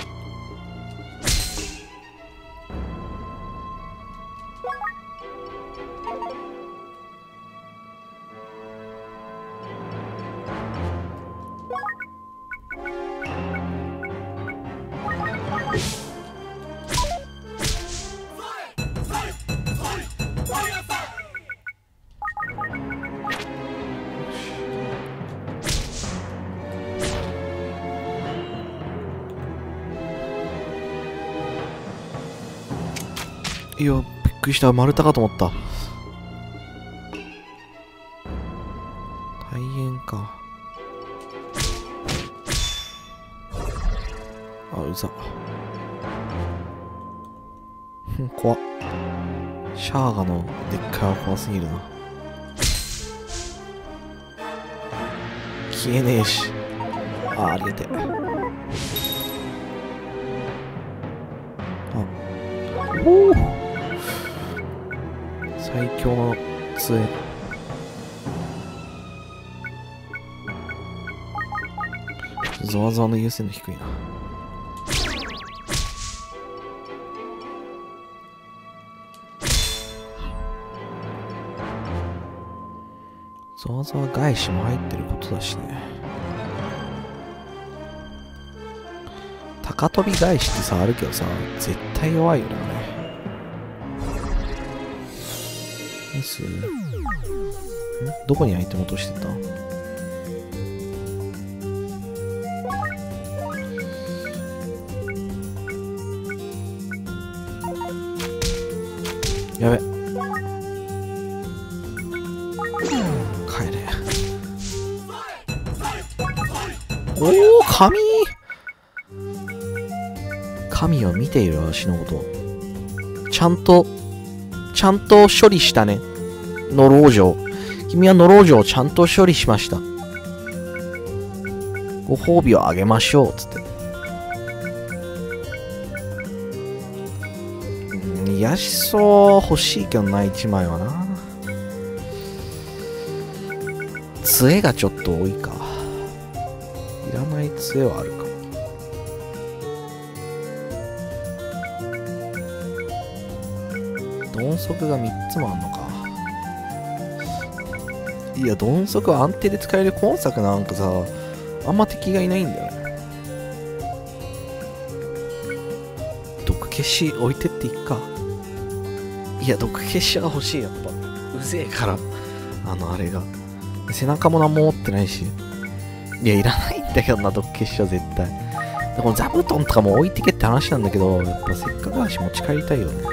いや、びっくりした。丸太かと思った。大変か。あ、うざ。怖っ。シャーガのでっかいは怖すぎるな。消えねえし。あ、ありがてえ。あ、おお、最強の杖。ゾワゾワの優先度低いな。ゾワゾワ返しも入ってることだしね。高飛び返しってさ、あるけどさ、絶対弱いよね、あれ。ミス？ん？どこにアイテム落としてた？やべ。帰れ。おお、神！神を見ているわしのこと。ちゃんと、ちゃんと処理したね。ノロウジョ。君はノロウジョをちゃんと処理しました。ご褒美をあげましょう。つって。うん、癒しそう欲しいけどな、一枚はな。杖がちょっと多いか。いらない杖はあるか。鈍足がみっつもあんのか。いや、鈍足は安定で使える今作なんかさ、あんま敵がいないんだよね。毒消し置いてっていっか。いや、毒消しが欲しい。やっぱうぜえから、あのあれが背中も何も持ってないし。いや、いらないんだけどな、毒消しは絶対。この座布団とかも置いてけって話なんだけど、やっぱせっかくだし持ち帰りたいよね。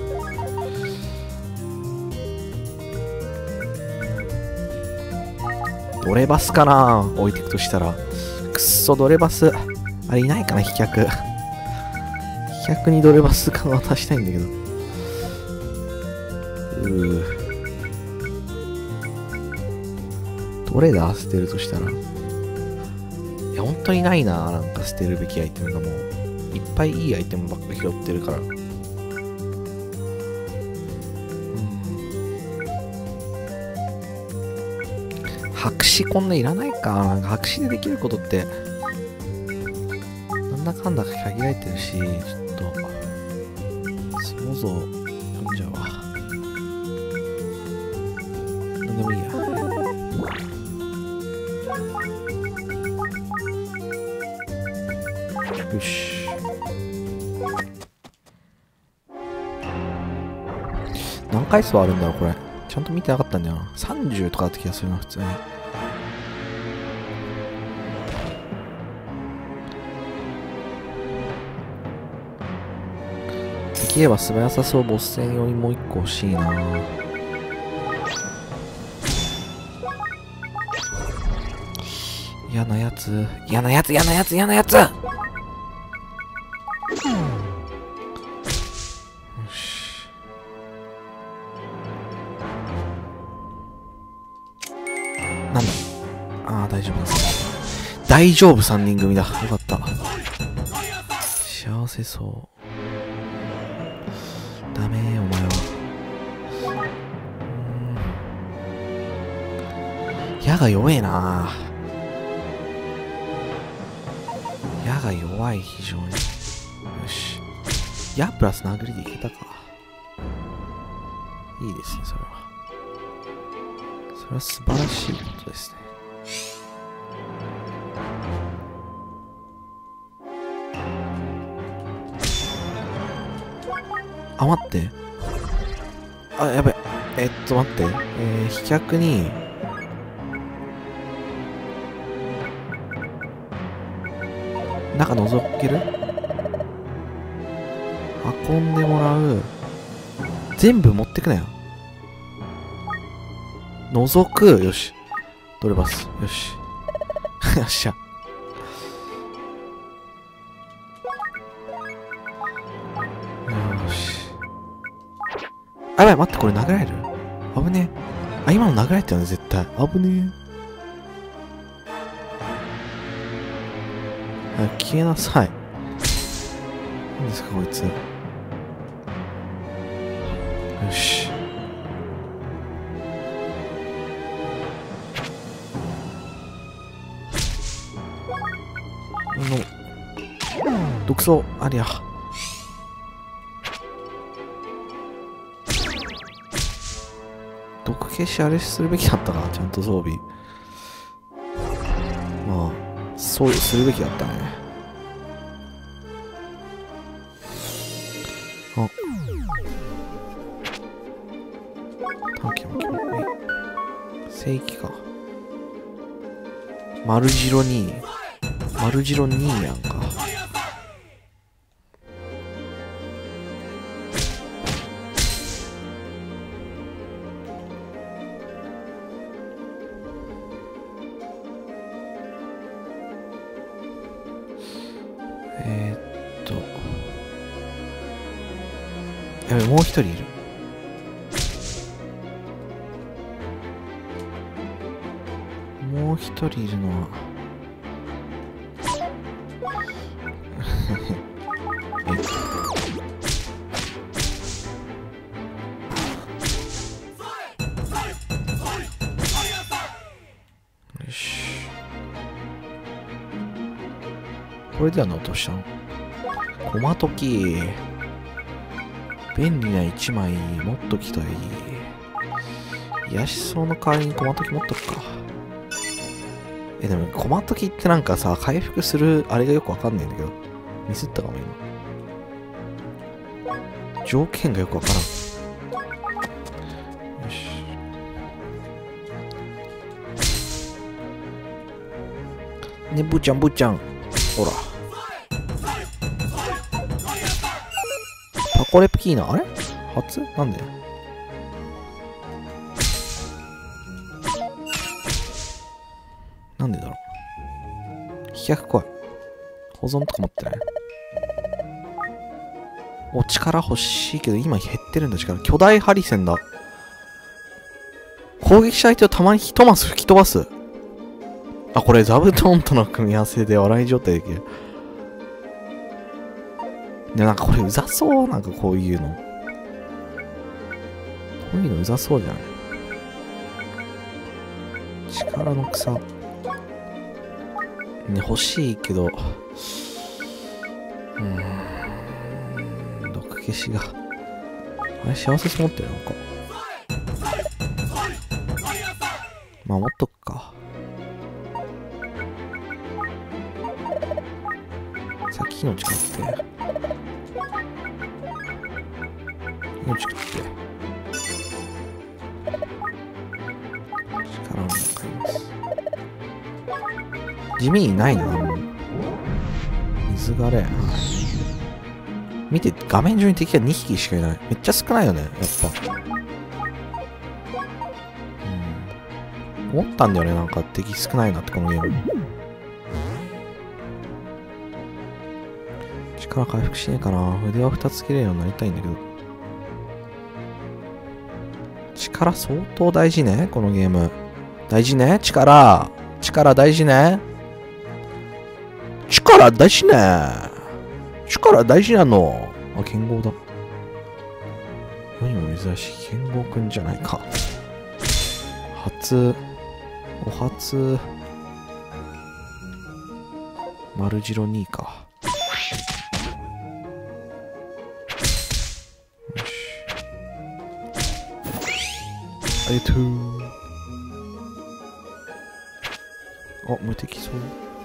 ドレバスかな、置いてくとしたら。くっそ、ドレバス。あれいないかな、飛脚。飛脚にドレバスか渡したいんだけど。うー。どれだ、捨てるとしたら。いや、本当にないな、なんか捨てるべきアイテムがもう。いっぱいいいアイテムばっか拾ってるから。白紙こんないらないか。なんか白紙でできることってなんだかんだ限られてるし、ちょっと想像読んじゃうわ。なんでもいいや。よし。何回数あるんだろうこれ。ちゃんと見てなかったんだよな。さんじゅうとかだった気がするな、普通に。できれば素早さそうボス戦よりもう一個欲しいな。嫌なやつ、嫌なやつ、嫌なやつ、嫌なやつ。よし。 なんだ。ああ、大丈夫です。大丈夫さんにん組だ。よかった。幸せそう。ダメー、お前は。矢が弱えな。矢が弱い、非常に。よし。矢プラス殴りでいけたか。いいですね、それは。それは素晴らしいことですね。あ、待って。あ、やべ。えっと、待って。えー、飛脚に、中覗ける？運んでもらう。全部持ってくなよ。覗く。よし。ドレバス。よし。よっしゃ。よし。あ、やばい、待って、これ殴られる？危ねえ。あ、今の殴られたよね、絶対。危ねえ。消えなさい。何ですかこいつ。よし。の毒草ありゃ。毒消しあれするべきだったか、ちゃんと装備。まあそうするべきだったね。あ、短期の記録。正規か。丸白に丸白にやんか。えー、っとやべ、もう一人いる。もう一人いるのはよし。これではな、落としたの。コマトキ。便利な一枚持っときたい。癒しそうの代わりにコマトキ持っとくか。え、でもコマトキってなんかさ、回復するあれがよくわかんないんだけど。ミスったかも今。条件がよくわからん。よし。ね、ぶーちゃんぶーちゃん。ほら。パコレプキーナ、あれ初なんでなんでだろう。飛脚来い。保存とか持ってない。お、力欲しいけど今減ってるんだ、力。巨大ハリセンだ。攻撃した相手をたまにひとマス吹き飛ばす。あ、これ座布団との組み合わせで笑い状態できる。で、なんかこれうざそう。なんかこういうの。こういうのうざそうじゃない？力の草。ね、欲しいけど。うーん。毒消しが。あれ、幸せそう持ってるのか。まあ、持っとくか。さっき命食って。命食って。力を使います。地味にないのな、もう。水がれ。見て、画面上に敵がにひきしかいない。めっちゃ少ないよね、やっぱ。うん。思ったんだよね、なんか敵少ないなって、このゲーム。力回復しねえかな。腕はふたつ切れるようになりたいんだけど。力相当大事ね、このゲーム。 大事ね。力。力大事ね。力大事ね。力大事なの。あ、剣豪だ。世にも珍しい剣豪くんじゃないか。初。お初。丸白にか。よし。ありがとう。あ、無敵そう。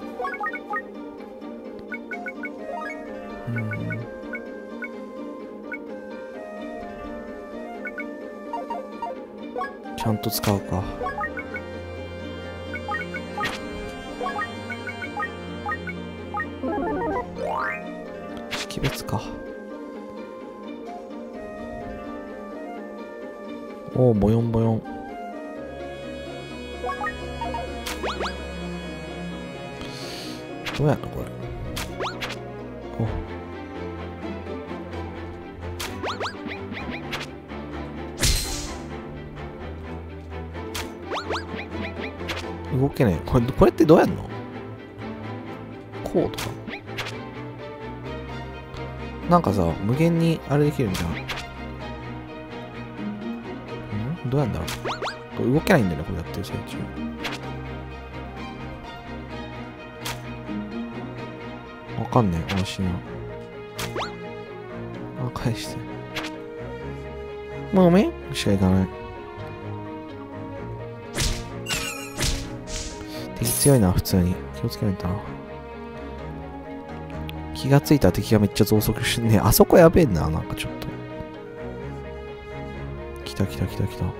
うん。ちゃんと使うか。識別か。おお、ボヨンボヨン。どうやんのこれ。お。動けない。これ、これってどうやんの？こうとか。なんかさ、無限にあれできるんじゃん。ん？どうやんだろう。これ動けないんだよね、これやってる最中。わかんねえ、安心な。あ、返して。もうごめんしかいかない。敵強いな、普通に。気をつけないとな。気がついたら敵がめっちゃ増速してね。あそこやべえな、なんかちょっと。来た来た来た来た。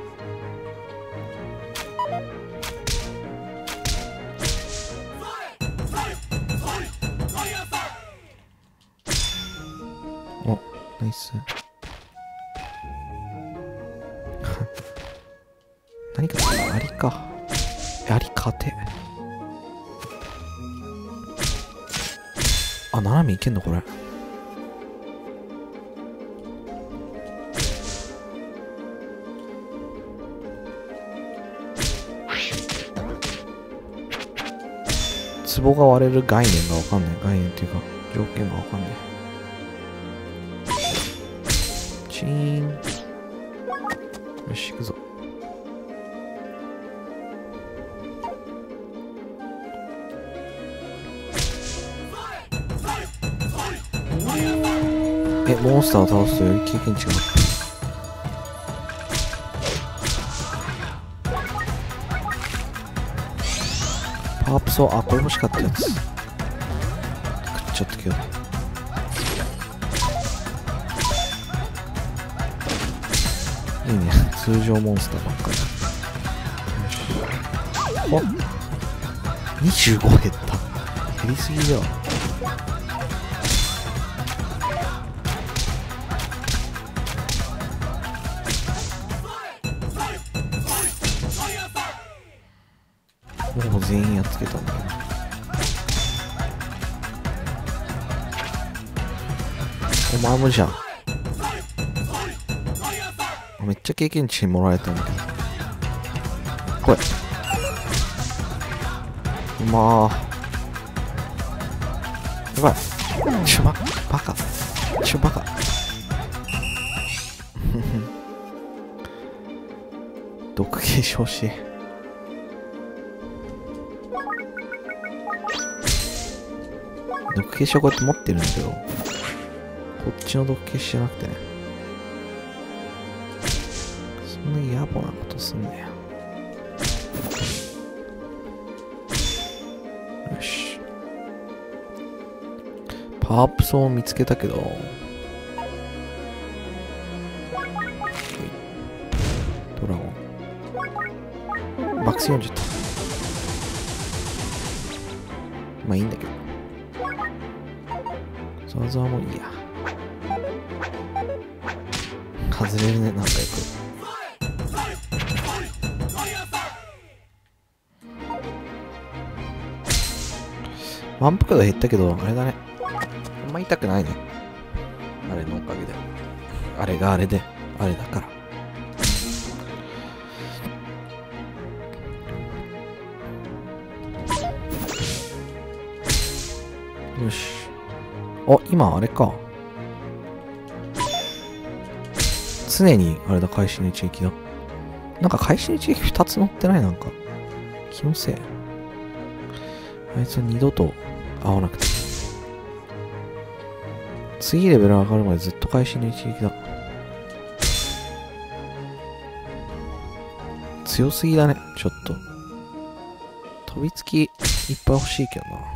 お、ナイス。何かありか。ありかて。あ、斜めいけんのこれ。壺が割れる概念がわかんない。概念っていうか、条件がわかんない。チーン。よし、行くぞ。え、モンスターを倒すとより経験値が。パワーアップそう。あ、これ欲しかったやつ。食っちゃったけど。いいね。通常モンスターばっかり。お !にじゅうご 減った。減りすぎだよ。もう全員やっつけたんだけど。お前もじゃん。めっちゃ経験値もらえたんだけど。来い。まあ。やばい。ちょ、バカ。ちょ、バカ。毒消し欲しい。毒消しをこうやって持ってるんだけど、こっちの毒消しじゃなくてね。そんなに野暮なことすんだよ。よし。パワーアップ層を見つけたけど、ドラゴン。バックス読んじゃった。まあいいんだけど。ざわざわもいいや。外れるね、なんかよく。満腹度減ったけど、あれだね。あんま痛くないね。あれのおかげで。あれがあれで、あれだから。 よし。あ、今あれか。常にあれだ、会心の一撃だ。なんか会心の一撃ふたつ乗ってない？なんか気のせい。あいつは二度と会わなくて。次レベル上がるまでずっと会心の一撃だ。強すぎだね、ちょっと。飛びつきいっぱい欲しいけどな。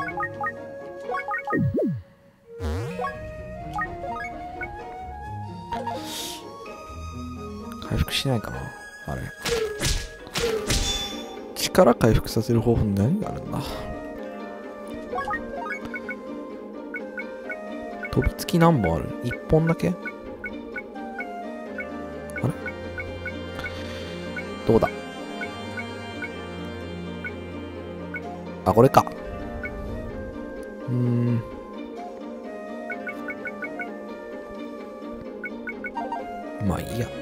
回復しないかなあれ。力回復させる方法に何があるんだ。飛びつき何本ある？ いち 本だけ？あれ？どうだ？あ、これか。うーん。まあいいや。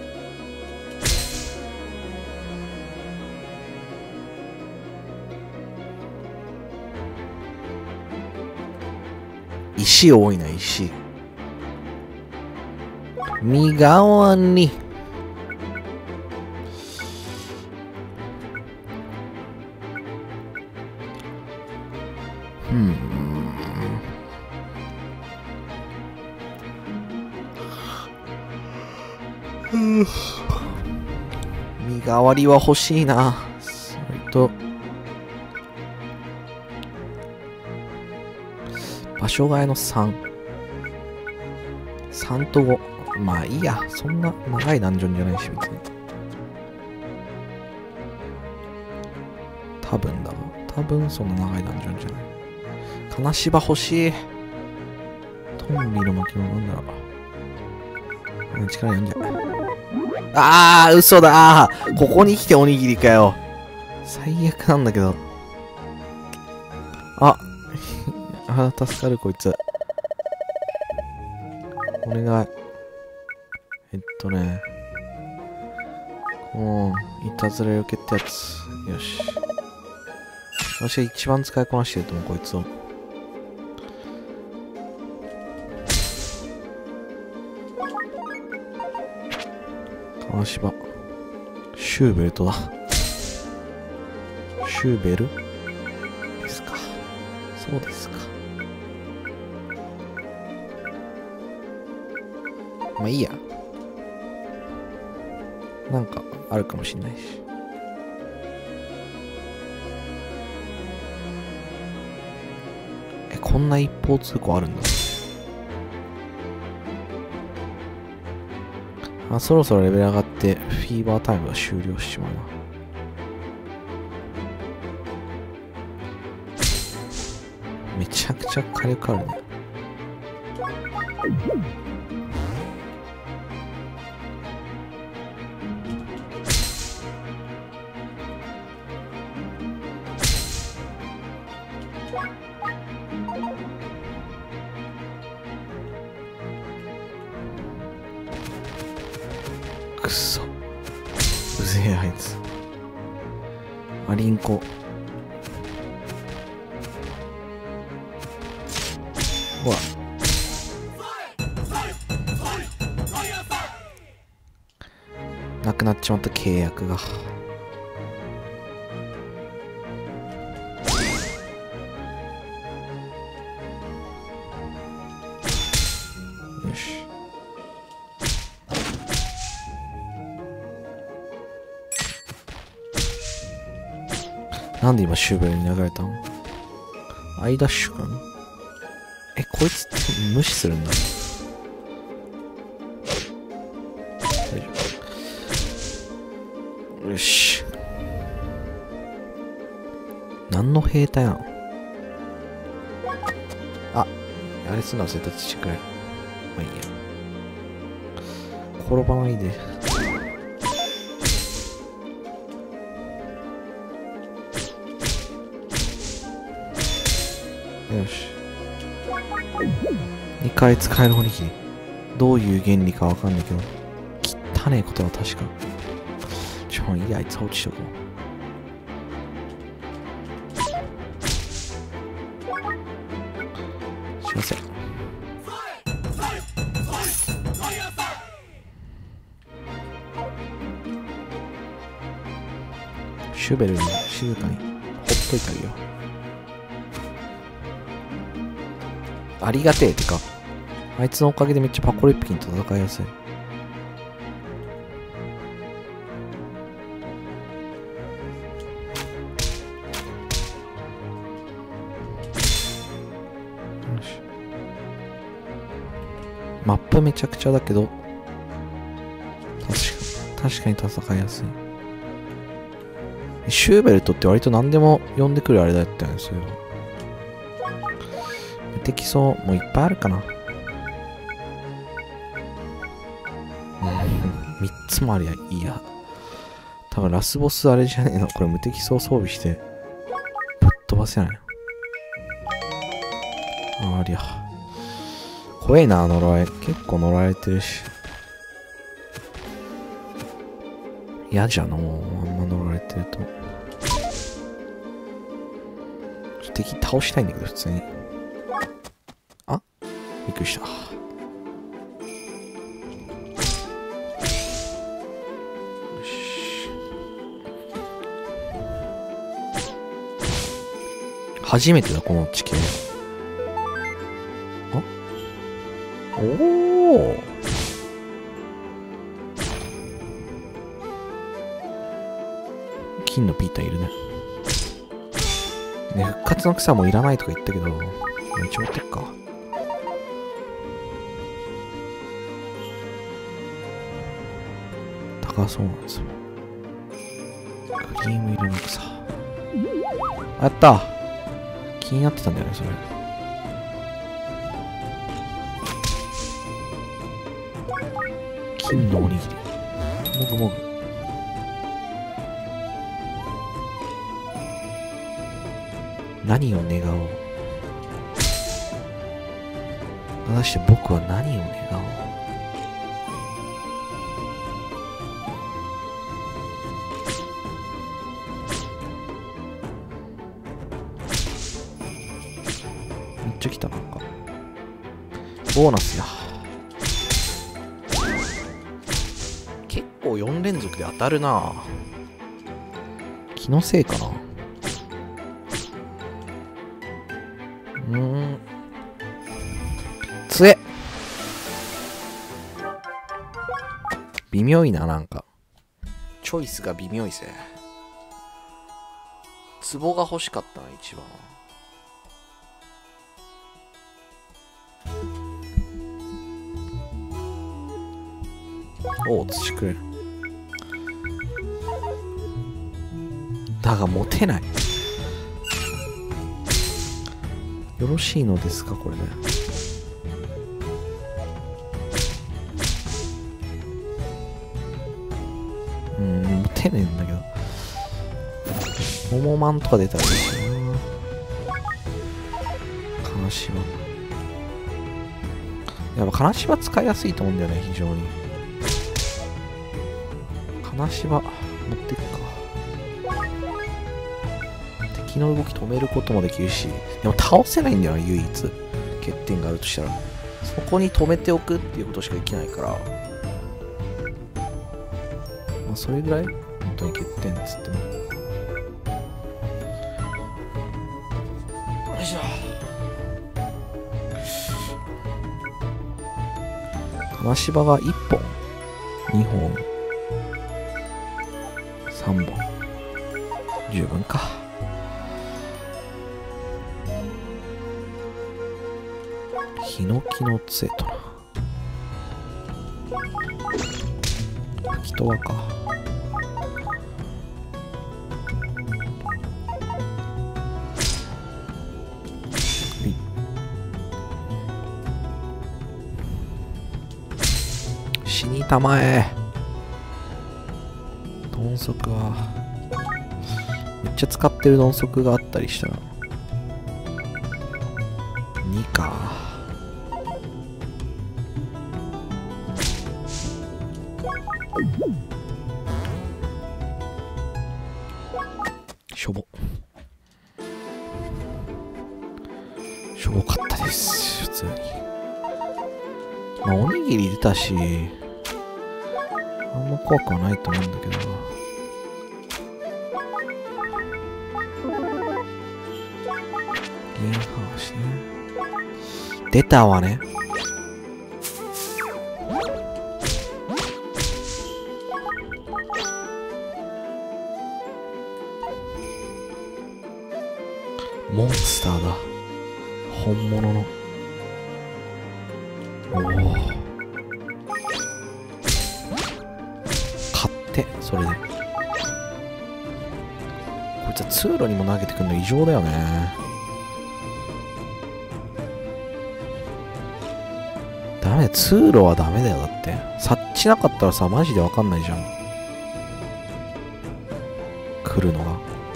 石多いな、石。身代わりに。うん。身代わりは欲しいな。それと。場所替えのさん。さんとご。まあいいや。そんな長いダンジョンじゃないし、別に。多分だが。多分そんな長いダンジョンじゃない。金芝欲しい。トンビの巻物なんだろう。力やんじゃん。あー、嘘だー。ここに来ておにぎりかよ。最悪なんだけど。あ。ああ、助かるこいつ。お願い。えっとね。この、いたずらよけってやつ。よし。私が一番使いこなしてると思う、こいつを。金芝。シューベルトだ。シューベルですか。そうですか。まあいいや。なんかあるかもしんないし。え、こんな一方通行あるんだ。あ、そろそろレベル上がってフィーバータイムが終了しちまうな。めちゃくちゃ火力あるね。くっそ。うぜえあいつ。マリンコ。ほら。なくなっちまった契約が。よし。なんで今シューベルに流れたの？アイダッシュかな？え、こいつって無視するんだ。よし。何の兵隊なの？あ、あれすんの忘れた。土くらい。まあいいや。転ばないで。よし。にかい使えるおにぎり。どういう原理かわかんないけど。汚ねえことは確か。ちょ、いいや、あいつ放置しとこう。 幸せ。シュベルに静かにほっといてあげよう。ありがてえ。てかあいつのおかげでめっちゃパコリッピキンと戦いやすい。マップめちゃくちゃだけど確か確かに戦いやすい。シューベルトって割と何でも呼んでくるあれだったんですよ。無敵層もういっぱいあるかな。うんみっつもありゃいいや。多分ラスボスあれじゃねえの。これ無敵層装備してぶっ飛ばせない。あありゃ怖えな、呪い。結構呪われてるし。嫌じゃのう、あんま呪われてると。敵倒したいんだけど、普通に。あ、びっくりした。よし。初めてだ、この地形。おお。金のピーターいるね。ね、復活の草もいらないとか言ったけど、一応持ってっか。高そうなんですよ。クリーム色の草。あった。気になってたんだよね、それ。金のおにぎり。もぐもぐ。何を願おう。果たして僕は何を願おう。めっちゃ来た。なんかボーナスや。結構よん連続で当たるな。気のせいかな。うーん。つえ。微妙いな、なんか。チョイスが微妙いぜ。壺が欲しかったな、一番。おう、土くれる。だが、持てない。よろしいのですか、これで。うーん、持てねえんだけど。桃マンとか出たらいいしな。金縛。やっぱ金縛使いやすいと思うんだよね、非常に。金縛持っていくか。敵の動き止めることもできるし、でも倒せないんだよな、唯一欠点があるとしたら。そこに止めておくっていうことしかできないから、まあそれぐらい本当に欠点っつっても。よいしょ。金縛がいっぽん、にほん、さんぼん、十分か。ヒノキの杖とな。吹きとわか。死にたまえ。鈍足はめっちゃ使ってる鈍足があったりしたらにか。しょぼししょぼかったです、普通に。まあ、おにぎり出たし、あんま怖くはないと思うんだけどな。銀ハウスね。出たわね。モンスターだ。本物の。おお。買って、それで。こいつは通路にも投げてくるの異常だよね。ダメだよ、通路はダメだよ、だって。察知なかったらさ、マジでわかんないじゃん。来るのが。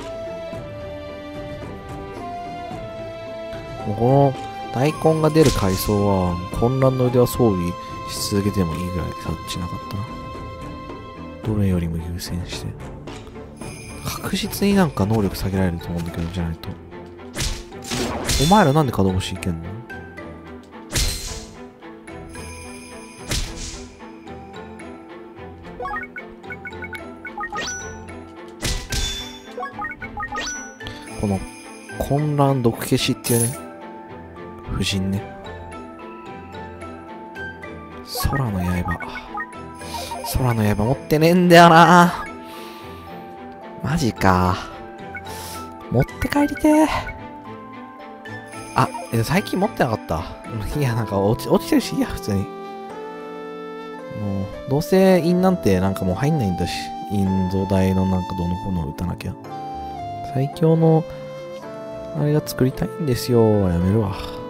もうこの大根が出る階層は混乱の腕は装備し続けてもいいぐらい察知なかったな。どれよりも優先して確実になんか能力下げられると思うんだけど、じゃないと。お前らなんで角星いけんの？この混乱毒消しっていうね、夫人ね。空の刃。空の刃持ってねえんだよな。マジか。持って帰りてー。あ、え、最近持ってなかった。いや、なんか落ち、落ちてるし、いいや、普通に。もう、どうせ印なんてなんかもう入んないんだし、印蔵代のなんかどのこの打たなきゃ。最強の、あれが作りたいんですよ。やめるわ。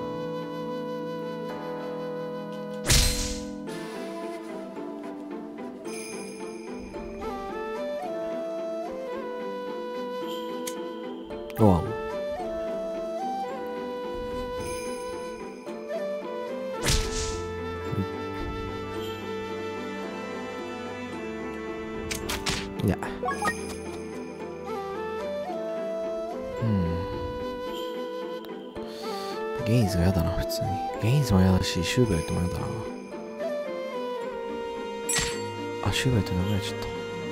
ロアン。いや。うん。ゲインズが嫌だな、普通に。ゲインズも嫌だし、シューベルトも嫌だな。あ、シューベルトなくなっちゃった。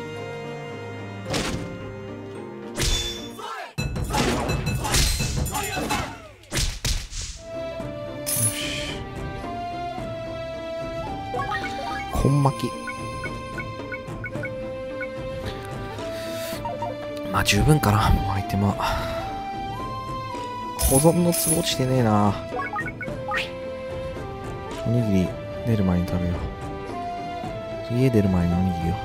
本巻き。まあ十分かな、もうアイテムは。保存のツボ落ちてねえな。おにぎり出る前に食べよう。家出る前におにぎりを。ちょ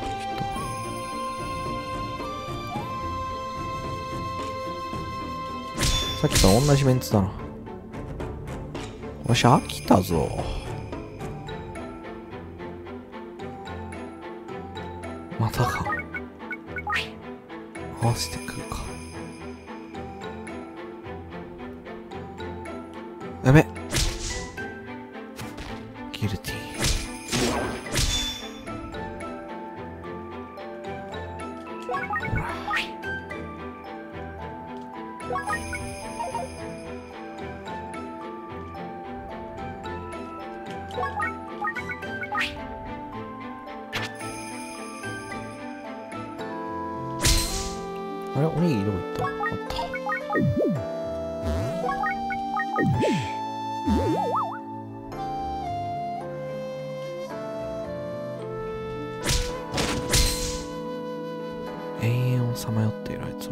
っと。さっきと同じメンツだな。よし、飽きたぞ。またか。合わせてくるか。やべ。ギルティ。ほら。あれ、おにぎりどこ行った？あった。永遠をさまよっているあいつは。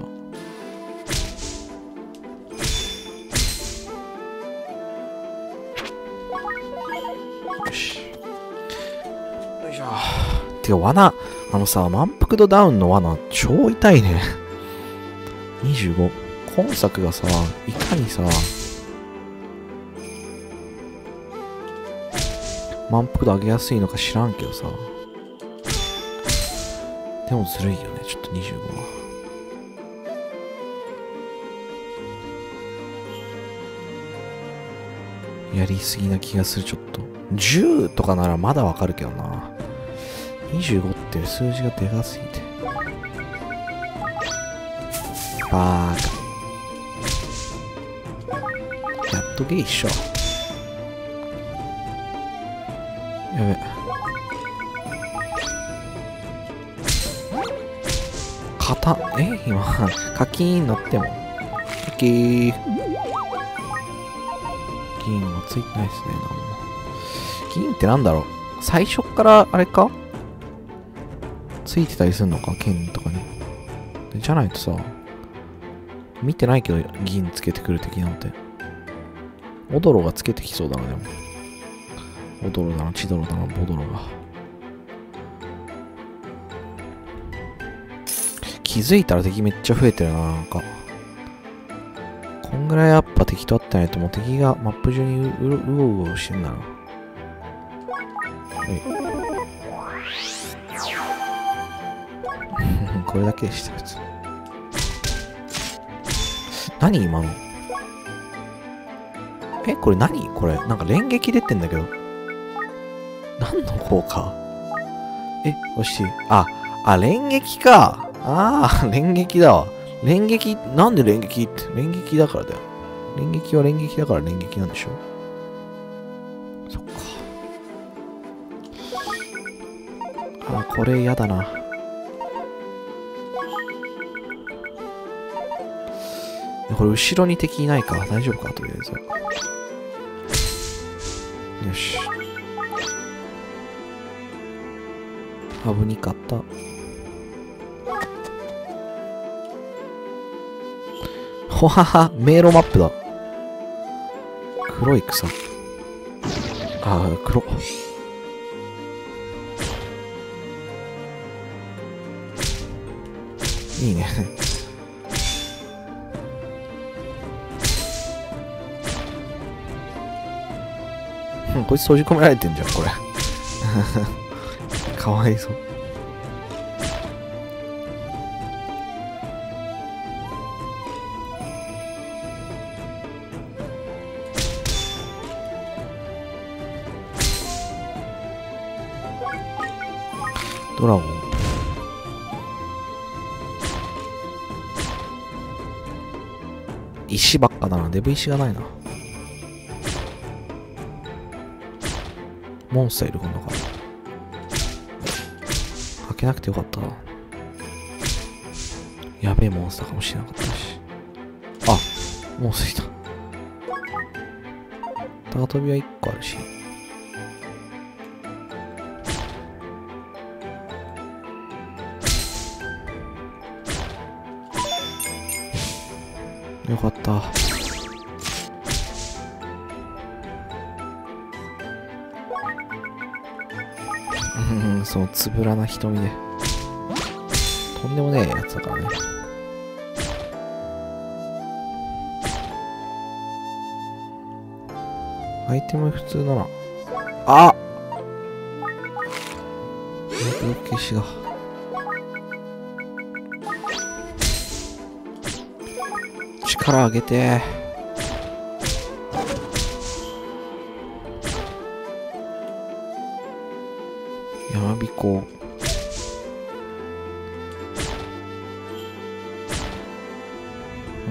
よし。よいしょ。てか罠、あのさ、満腹度ダウンの罠超痛いね。にじゅうご。今作がさ、いかにさ、満腹度上げやすいのか知らんけどさ。でもずるいよね、ちょっとにじゅうごは。やりすぎな気がする、ちょっと。じゅうとかならまだわかるけどな。にじゅうごって数字がでかすぎて。バーカ。やっとけ一緒。やべ。肩、え今、課金乗っても。オッケー。銀はついてないですね、なんも。銀ってなんだろう、最初っからあれかついてたりするのか、剣とかに。じゃないとさ、見てないけど銀つけてくる敵なんて。オドロがつけてきそうだな、でも。オドロだな、チドロだな、ボドロが。気づいたら敵めっちゃ増えてるな、なんか。こんぐらいやっぱ敵と会ってないともう敵がマップ中にうううおうおしてんだな。これだけでした、別に。何今の。え、これ何これ。なんか連撃出てんだけど。何の効果。え、惜しい。あ、あ、連撃か。ああ、連撃だわ。連撃、なんで連撃って。連撃だからだよ。連撃は連撃だから連撃なんでしょ。そっか。あ、これ嫌だな。これ後ろに敵いないか。大丈夫かとりあえず。よし。危にかった。ほはは、迷路マップだ。黒い草。ああ、黒。いいね。こいつ閉じ込められてんじゃん、これ。かわいそう。ドラゴン。石ばっかだな。デブ石がないな。モンスターいる今度から。開けなくてよかったな。やべえモンスターかもしれなかったし。あ、モンスターいた。高跳びはいっこあるし。よかった。うん、そのつぶらな瞳で。とんでもねえやつだからね。アイテム普通なら。あっ！ブロッケーシが。力上げて。やまびこ。うん。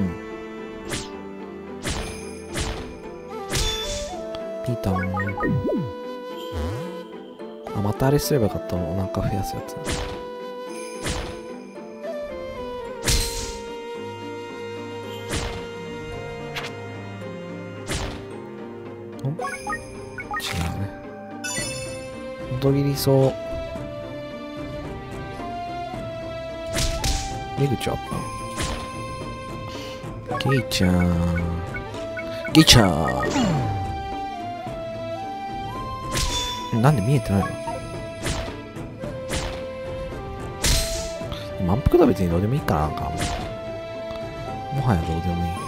ピータン。あ、またあれすればよかった。お腹増やすやつ。違うね。戻りりそう。出口あった。ゲイちゃん。ゲイちゃん。なんで見えてないの？満腹度別にどうでもいいかな、なんか。もはやどうでもいい。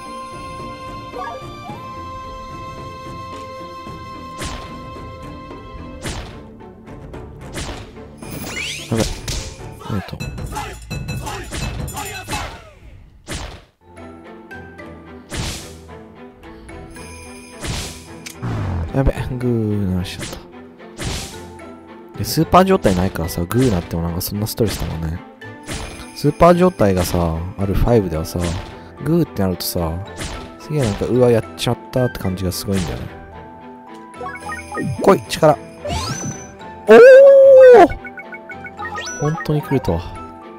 やべ。えっと。やべ、グー鳴らしちゃった。で、スーパー状態ないからさ、グーなってもなんかそんなストレスだもんね。スーパー状態がさ、あるファイブではさ、グーってなるとさ、 すげえなんか、うわ、やっちゃったって感じがすごいんだよね。来い、力。おお本当に来るとは。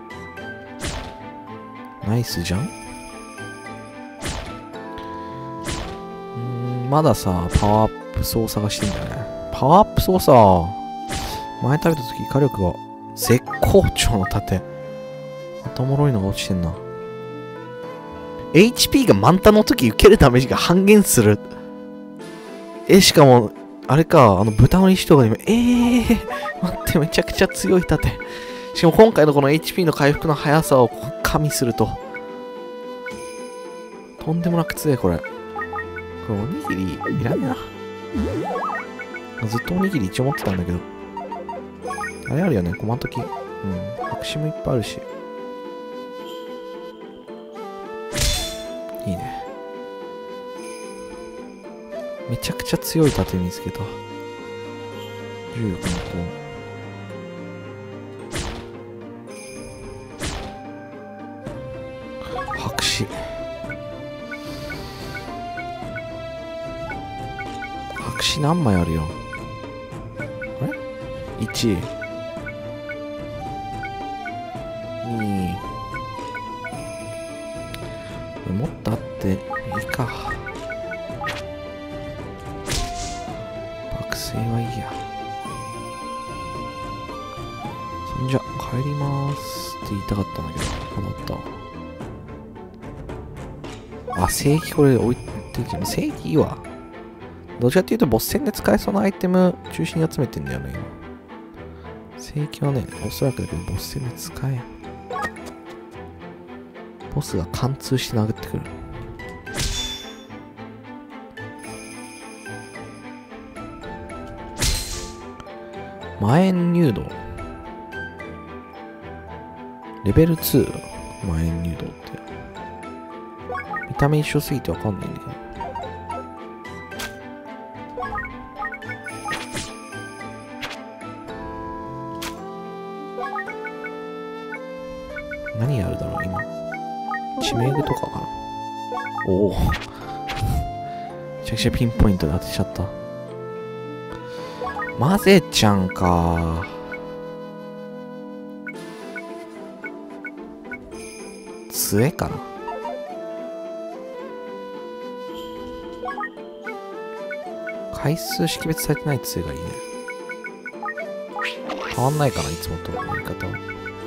ナイスじゃん。うーん、まださ、パワーアップ操作がしてんだよね。パワーアップ操作、前食べた時火力が絶好調の盾。またおもろいのが落ちてんな。エイチピー が満タンの時受けるダメージが半減する。え、しかも、あれか、あの豚の石とかにも、えー、待って、めちゃくちゃ強い盾。しかも今回のこの エイチピー の回復の速さを加味すると、とんでもなく強い、これ。これ、おにぎり、いらんな。ずっとおにぎり一応持ってたんだけど。あれあるよね、困んとき。うん。白紙もいっぱいあるし。いいね。めちゃくちゃ強い盾見つけた。じゅうよん個。白紙。白紙何枚あるよ。あれ ?いち、に、もっとあっていいか。爆睡はいいや。そんじゃ帰りまーすって言いたかったんだけど、まだあった。あ、正規これ置いてきて、正規いいわ。どっちかっていうとボス戦で使えそうなアイテム中心に集めてんだよね、今。正規はね、おそらくだけどボス戦で使えん。ボスが貫通して殴ってくる。前入道。レベルツー。前入道って。見た目一緒すぎてわかんないんだけど。何やるだろう、今。地名具とかかな。おお。めちゃくちゃピンポイントで当てちゃった。マゼちゃんか。杖かな。回数識別されてない杖がいいね。変わんないかな、いつもとやり方は。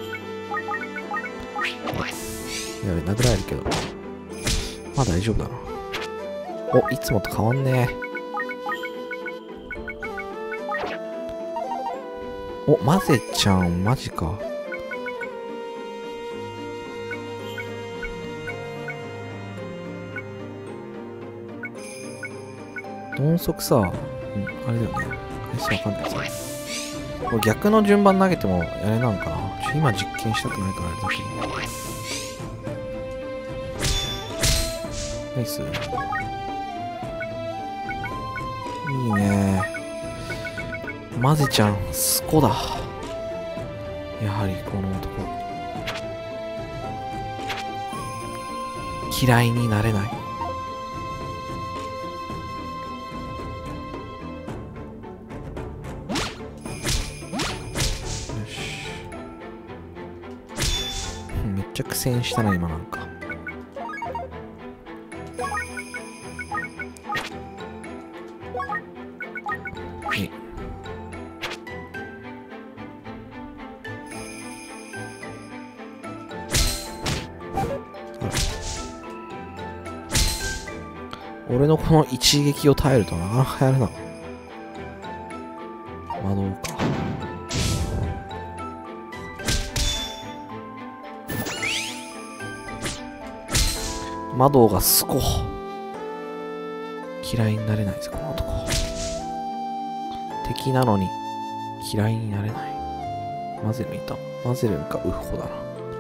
やべ、殴られるけど。まあ大丈夫だな。お、いつもと変わんねえ。お、マゼちゃん、マジか。音速さ、うん、あれだよね。回数わかんないやつ。これ逆の順番投げてもあれなんかな。ちょ今実験したくないからあれだけど。ナイス。いいね。マゼちゃん、スコだ。やはりこの男。嫌いになれない。よし。めっちゃ苦戦したな、今なんか。俺のこの一撃を耐えるとなかなかやるな。魔導か。魔導がすこ。嫌いになれないぞ、この男。敵なのに嫌いになれない。マゼルンいた。マゼルンかウッホだな。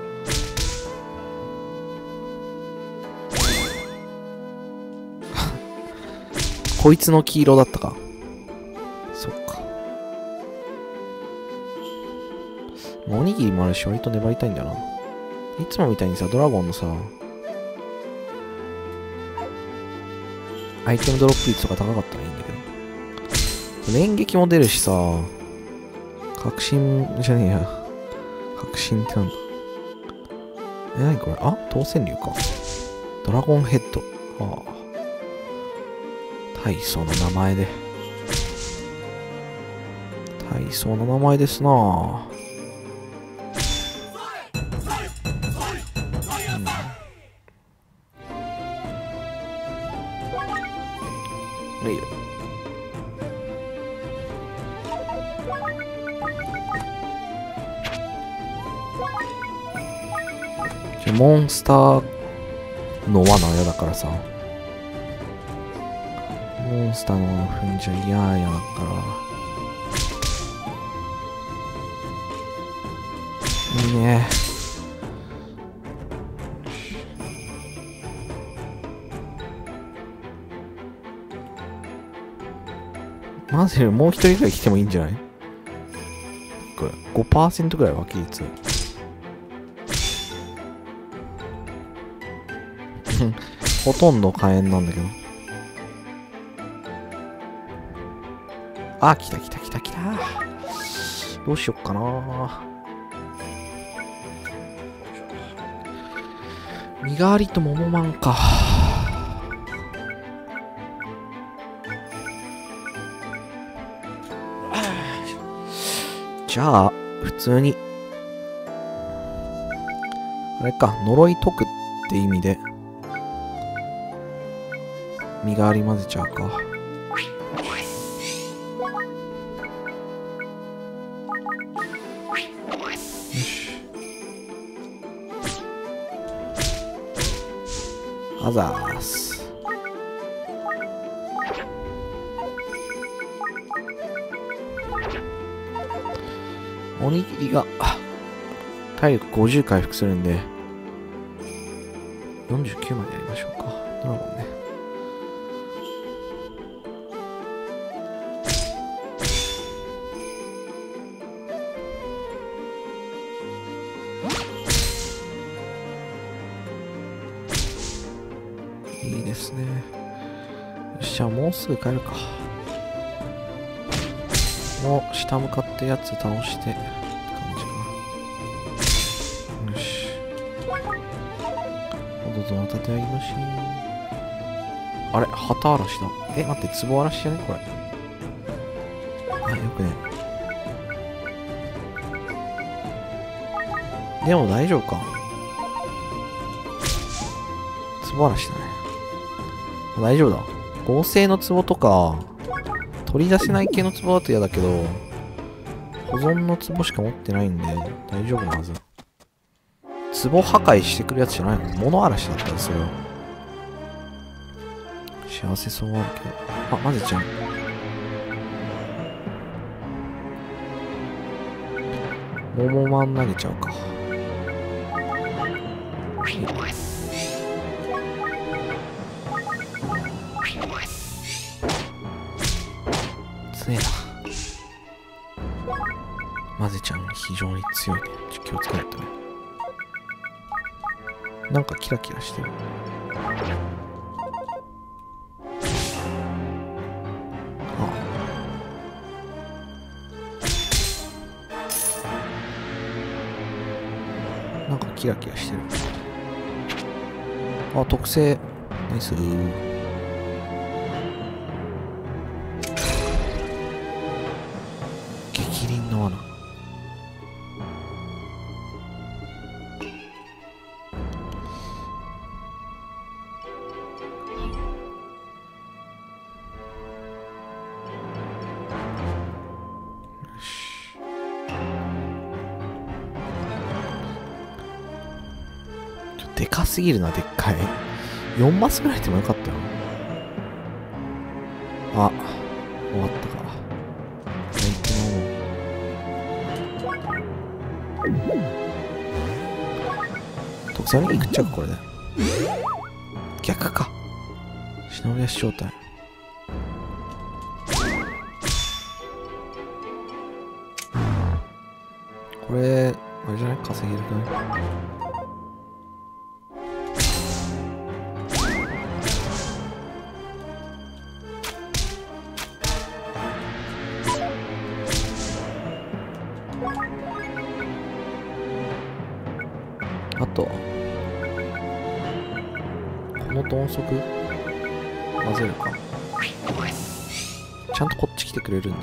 こいつの黄色だったか。そっか。おにぎりもあるし、割と粘りたいんだよな。いつもみたいにさ、ドラゴンのさ、 アイテムドロップ率とか高かったらいいんだけど。連撃も出るしさ、革新じゃねえや。革新ってなんだ。え、なにこれ。あ、当選竜か。ドラゴンヘッド。はあ。大層な名前で。大層な名前ですなぁ。うん。いいよ。じゃ、モンスターの罠嫌だからさ。モンスターの罠踏んじゃ嫌やだから。いいね。マジでもう一人ぐらい来てもいいんじゃない？これ ごパーセント ぐらい脇率。ほとんど火炎なんだけど。あ、来た来た来た来た。どうしよっかな。身代わりと桃マンか。じゃあ、普通に。あれか、呪い解くって意味で。身代わり混ぜちゃうか。よし。あざーす。おにぎりが体力ごじゅう回復するんでよんじゅうきゅうまでやりましょうか。ドラゴンね。いいですね。よし、じゃあもうすぐ帰るか。もう下向かってやつ倒してって感じかな。よし。どうぞまた手あげまし。あれ、旗嵐だ。え、待って、壺嵐じゃねこれ。あ、よくね。でも大丈夫か。壺嵐だね。大丈夫だ。合成の壺とか、取り出せない系の壺だと嫌だけど、保存の壺しか持ってないんで、大丈夫なはず。壺破壊してくるやつじゃないの？物嵐だったらそれは。幸せそうあるけど。あ、混ぜちゃう。桃まん投げちゃうか。強えな。混ぜちゃん非常に強いね。ちょっと気をつけないとね。なんかキラキラしてる。ああ。なんかキラキラしてる。あ、特性。ナイスー。激鱗の罠。でかすぎるな、でっかい。よんマスぐらいでもよかったよ。あ、終わったか。特産に食っちゃうか、これで。逆か。忍び足状態。これ、あれじゃない？稼げるかな。 もっと音速混ぜるか。ちゃんとこっち来てくれるんだ。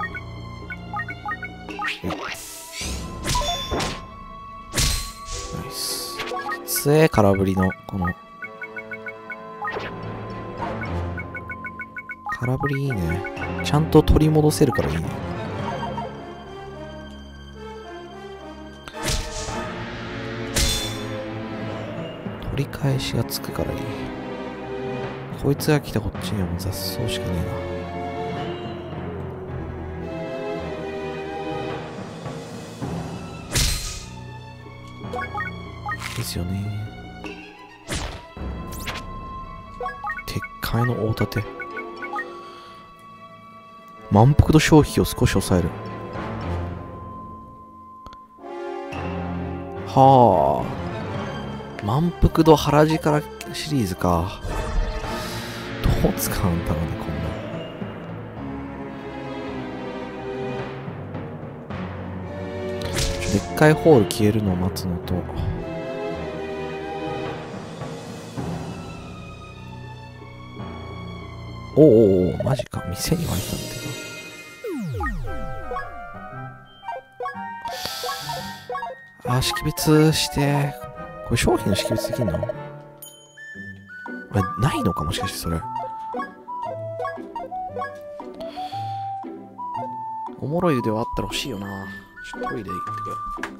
ナイス。つえ空振りのこの空振りいいね。ちゃんと取り戻せるからいいね。取り返しがつくからいい。こいつが来たこっちにはもう雑草しかねえな。ですよね。鉄塊の大盾。満腹度消費を少し抑える。はあ。満腹度腹力シリーズか。どう使うんだろうね、こんな。ちょ、でっかいホール消えるのを待つのと。おおおお、マジか。店に湧いたってか。あー、識別して。これ商品の識別できんの？あれ、ないのかもしかしてそれ。おもろい腕はあったら欲しいよな。ちょっとトイレ行ってくる。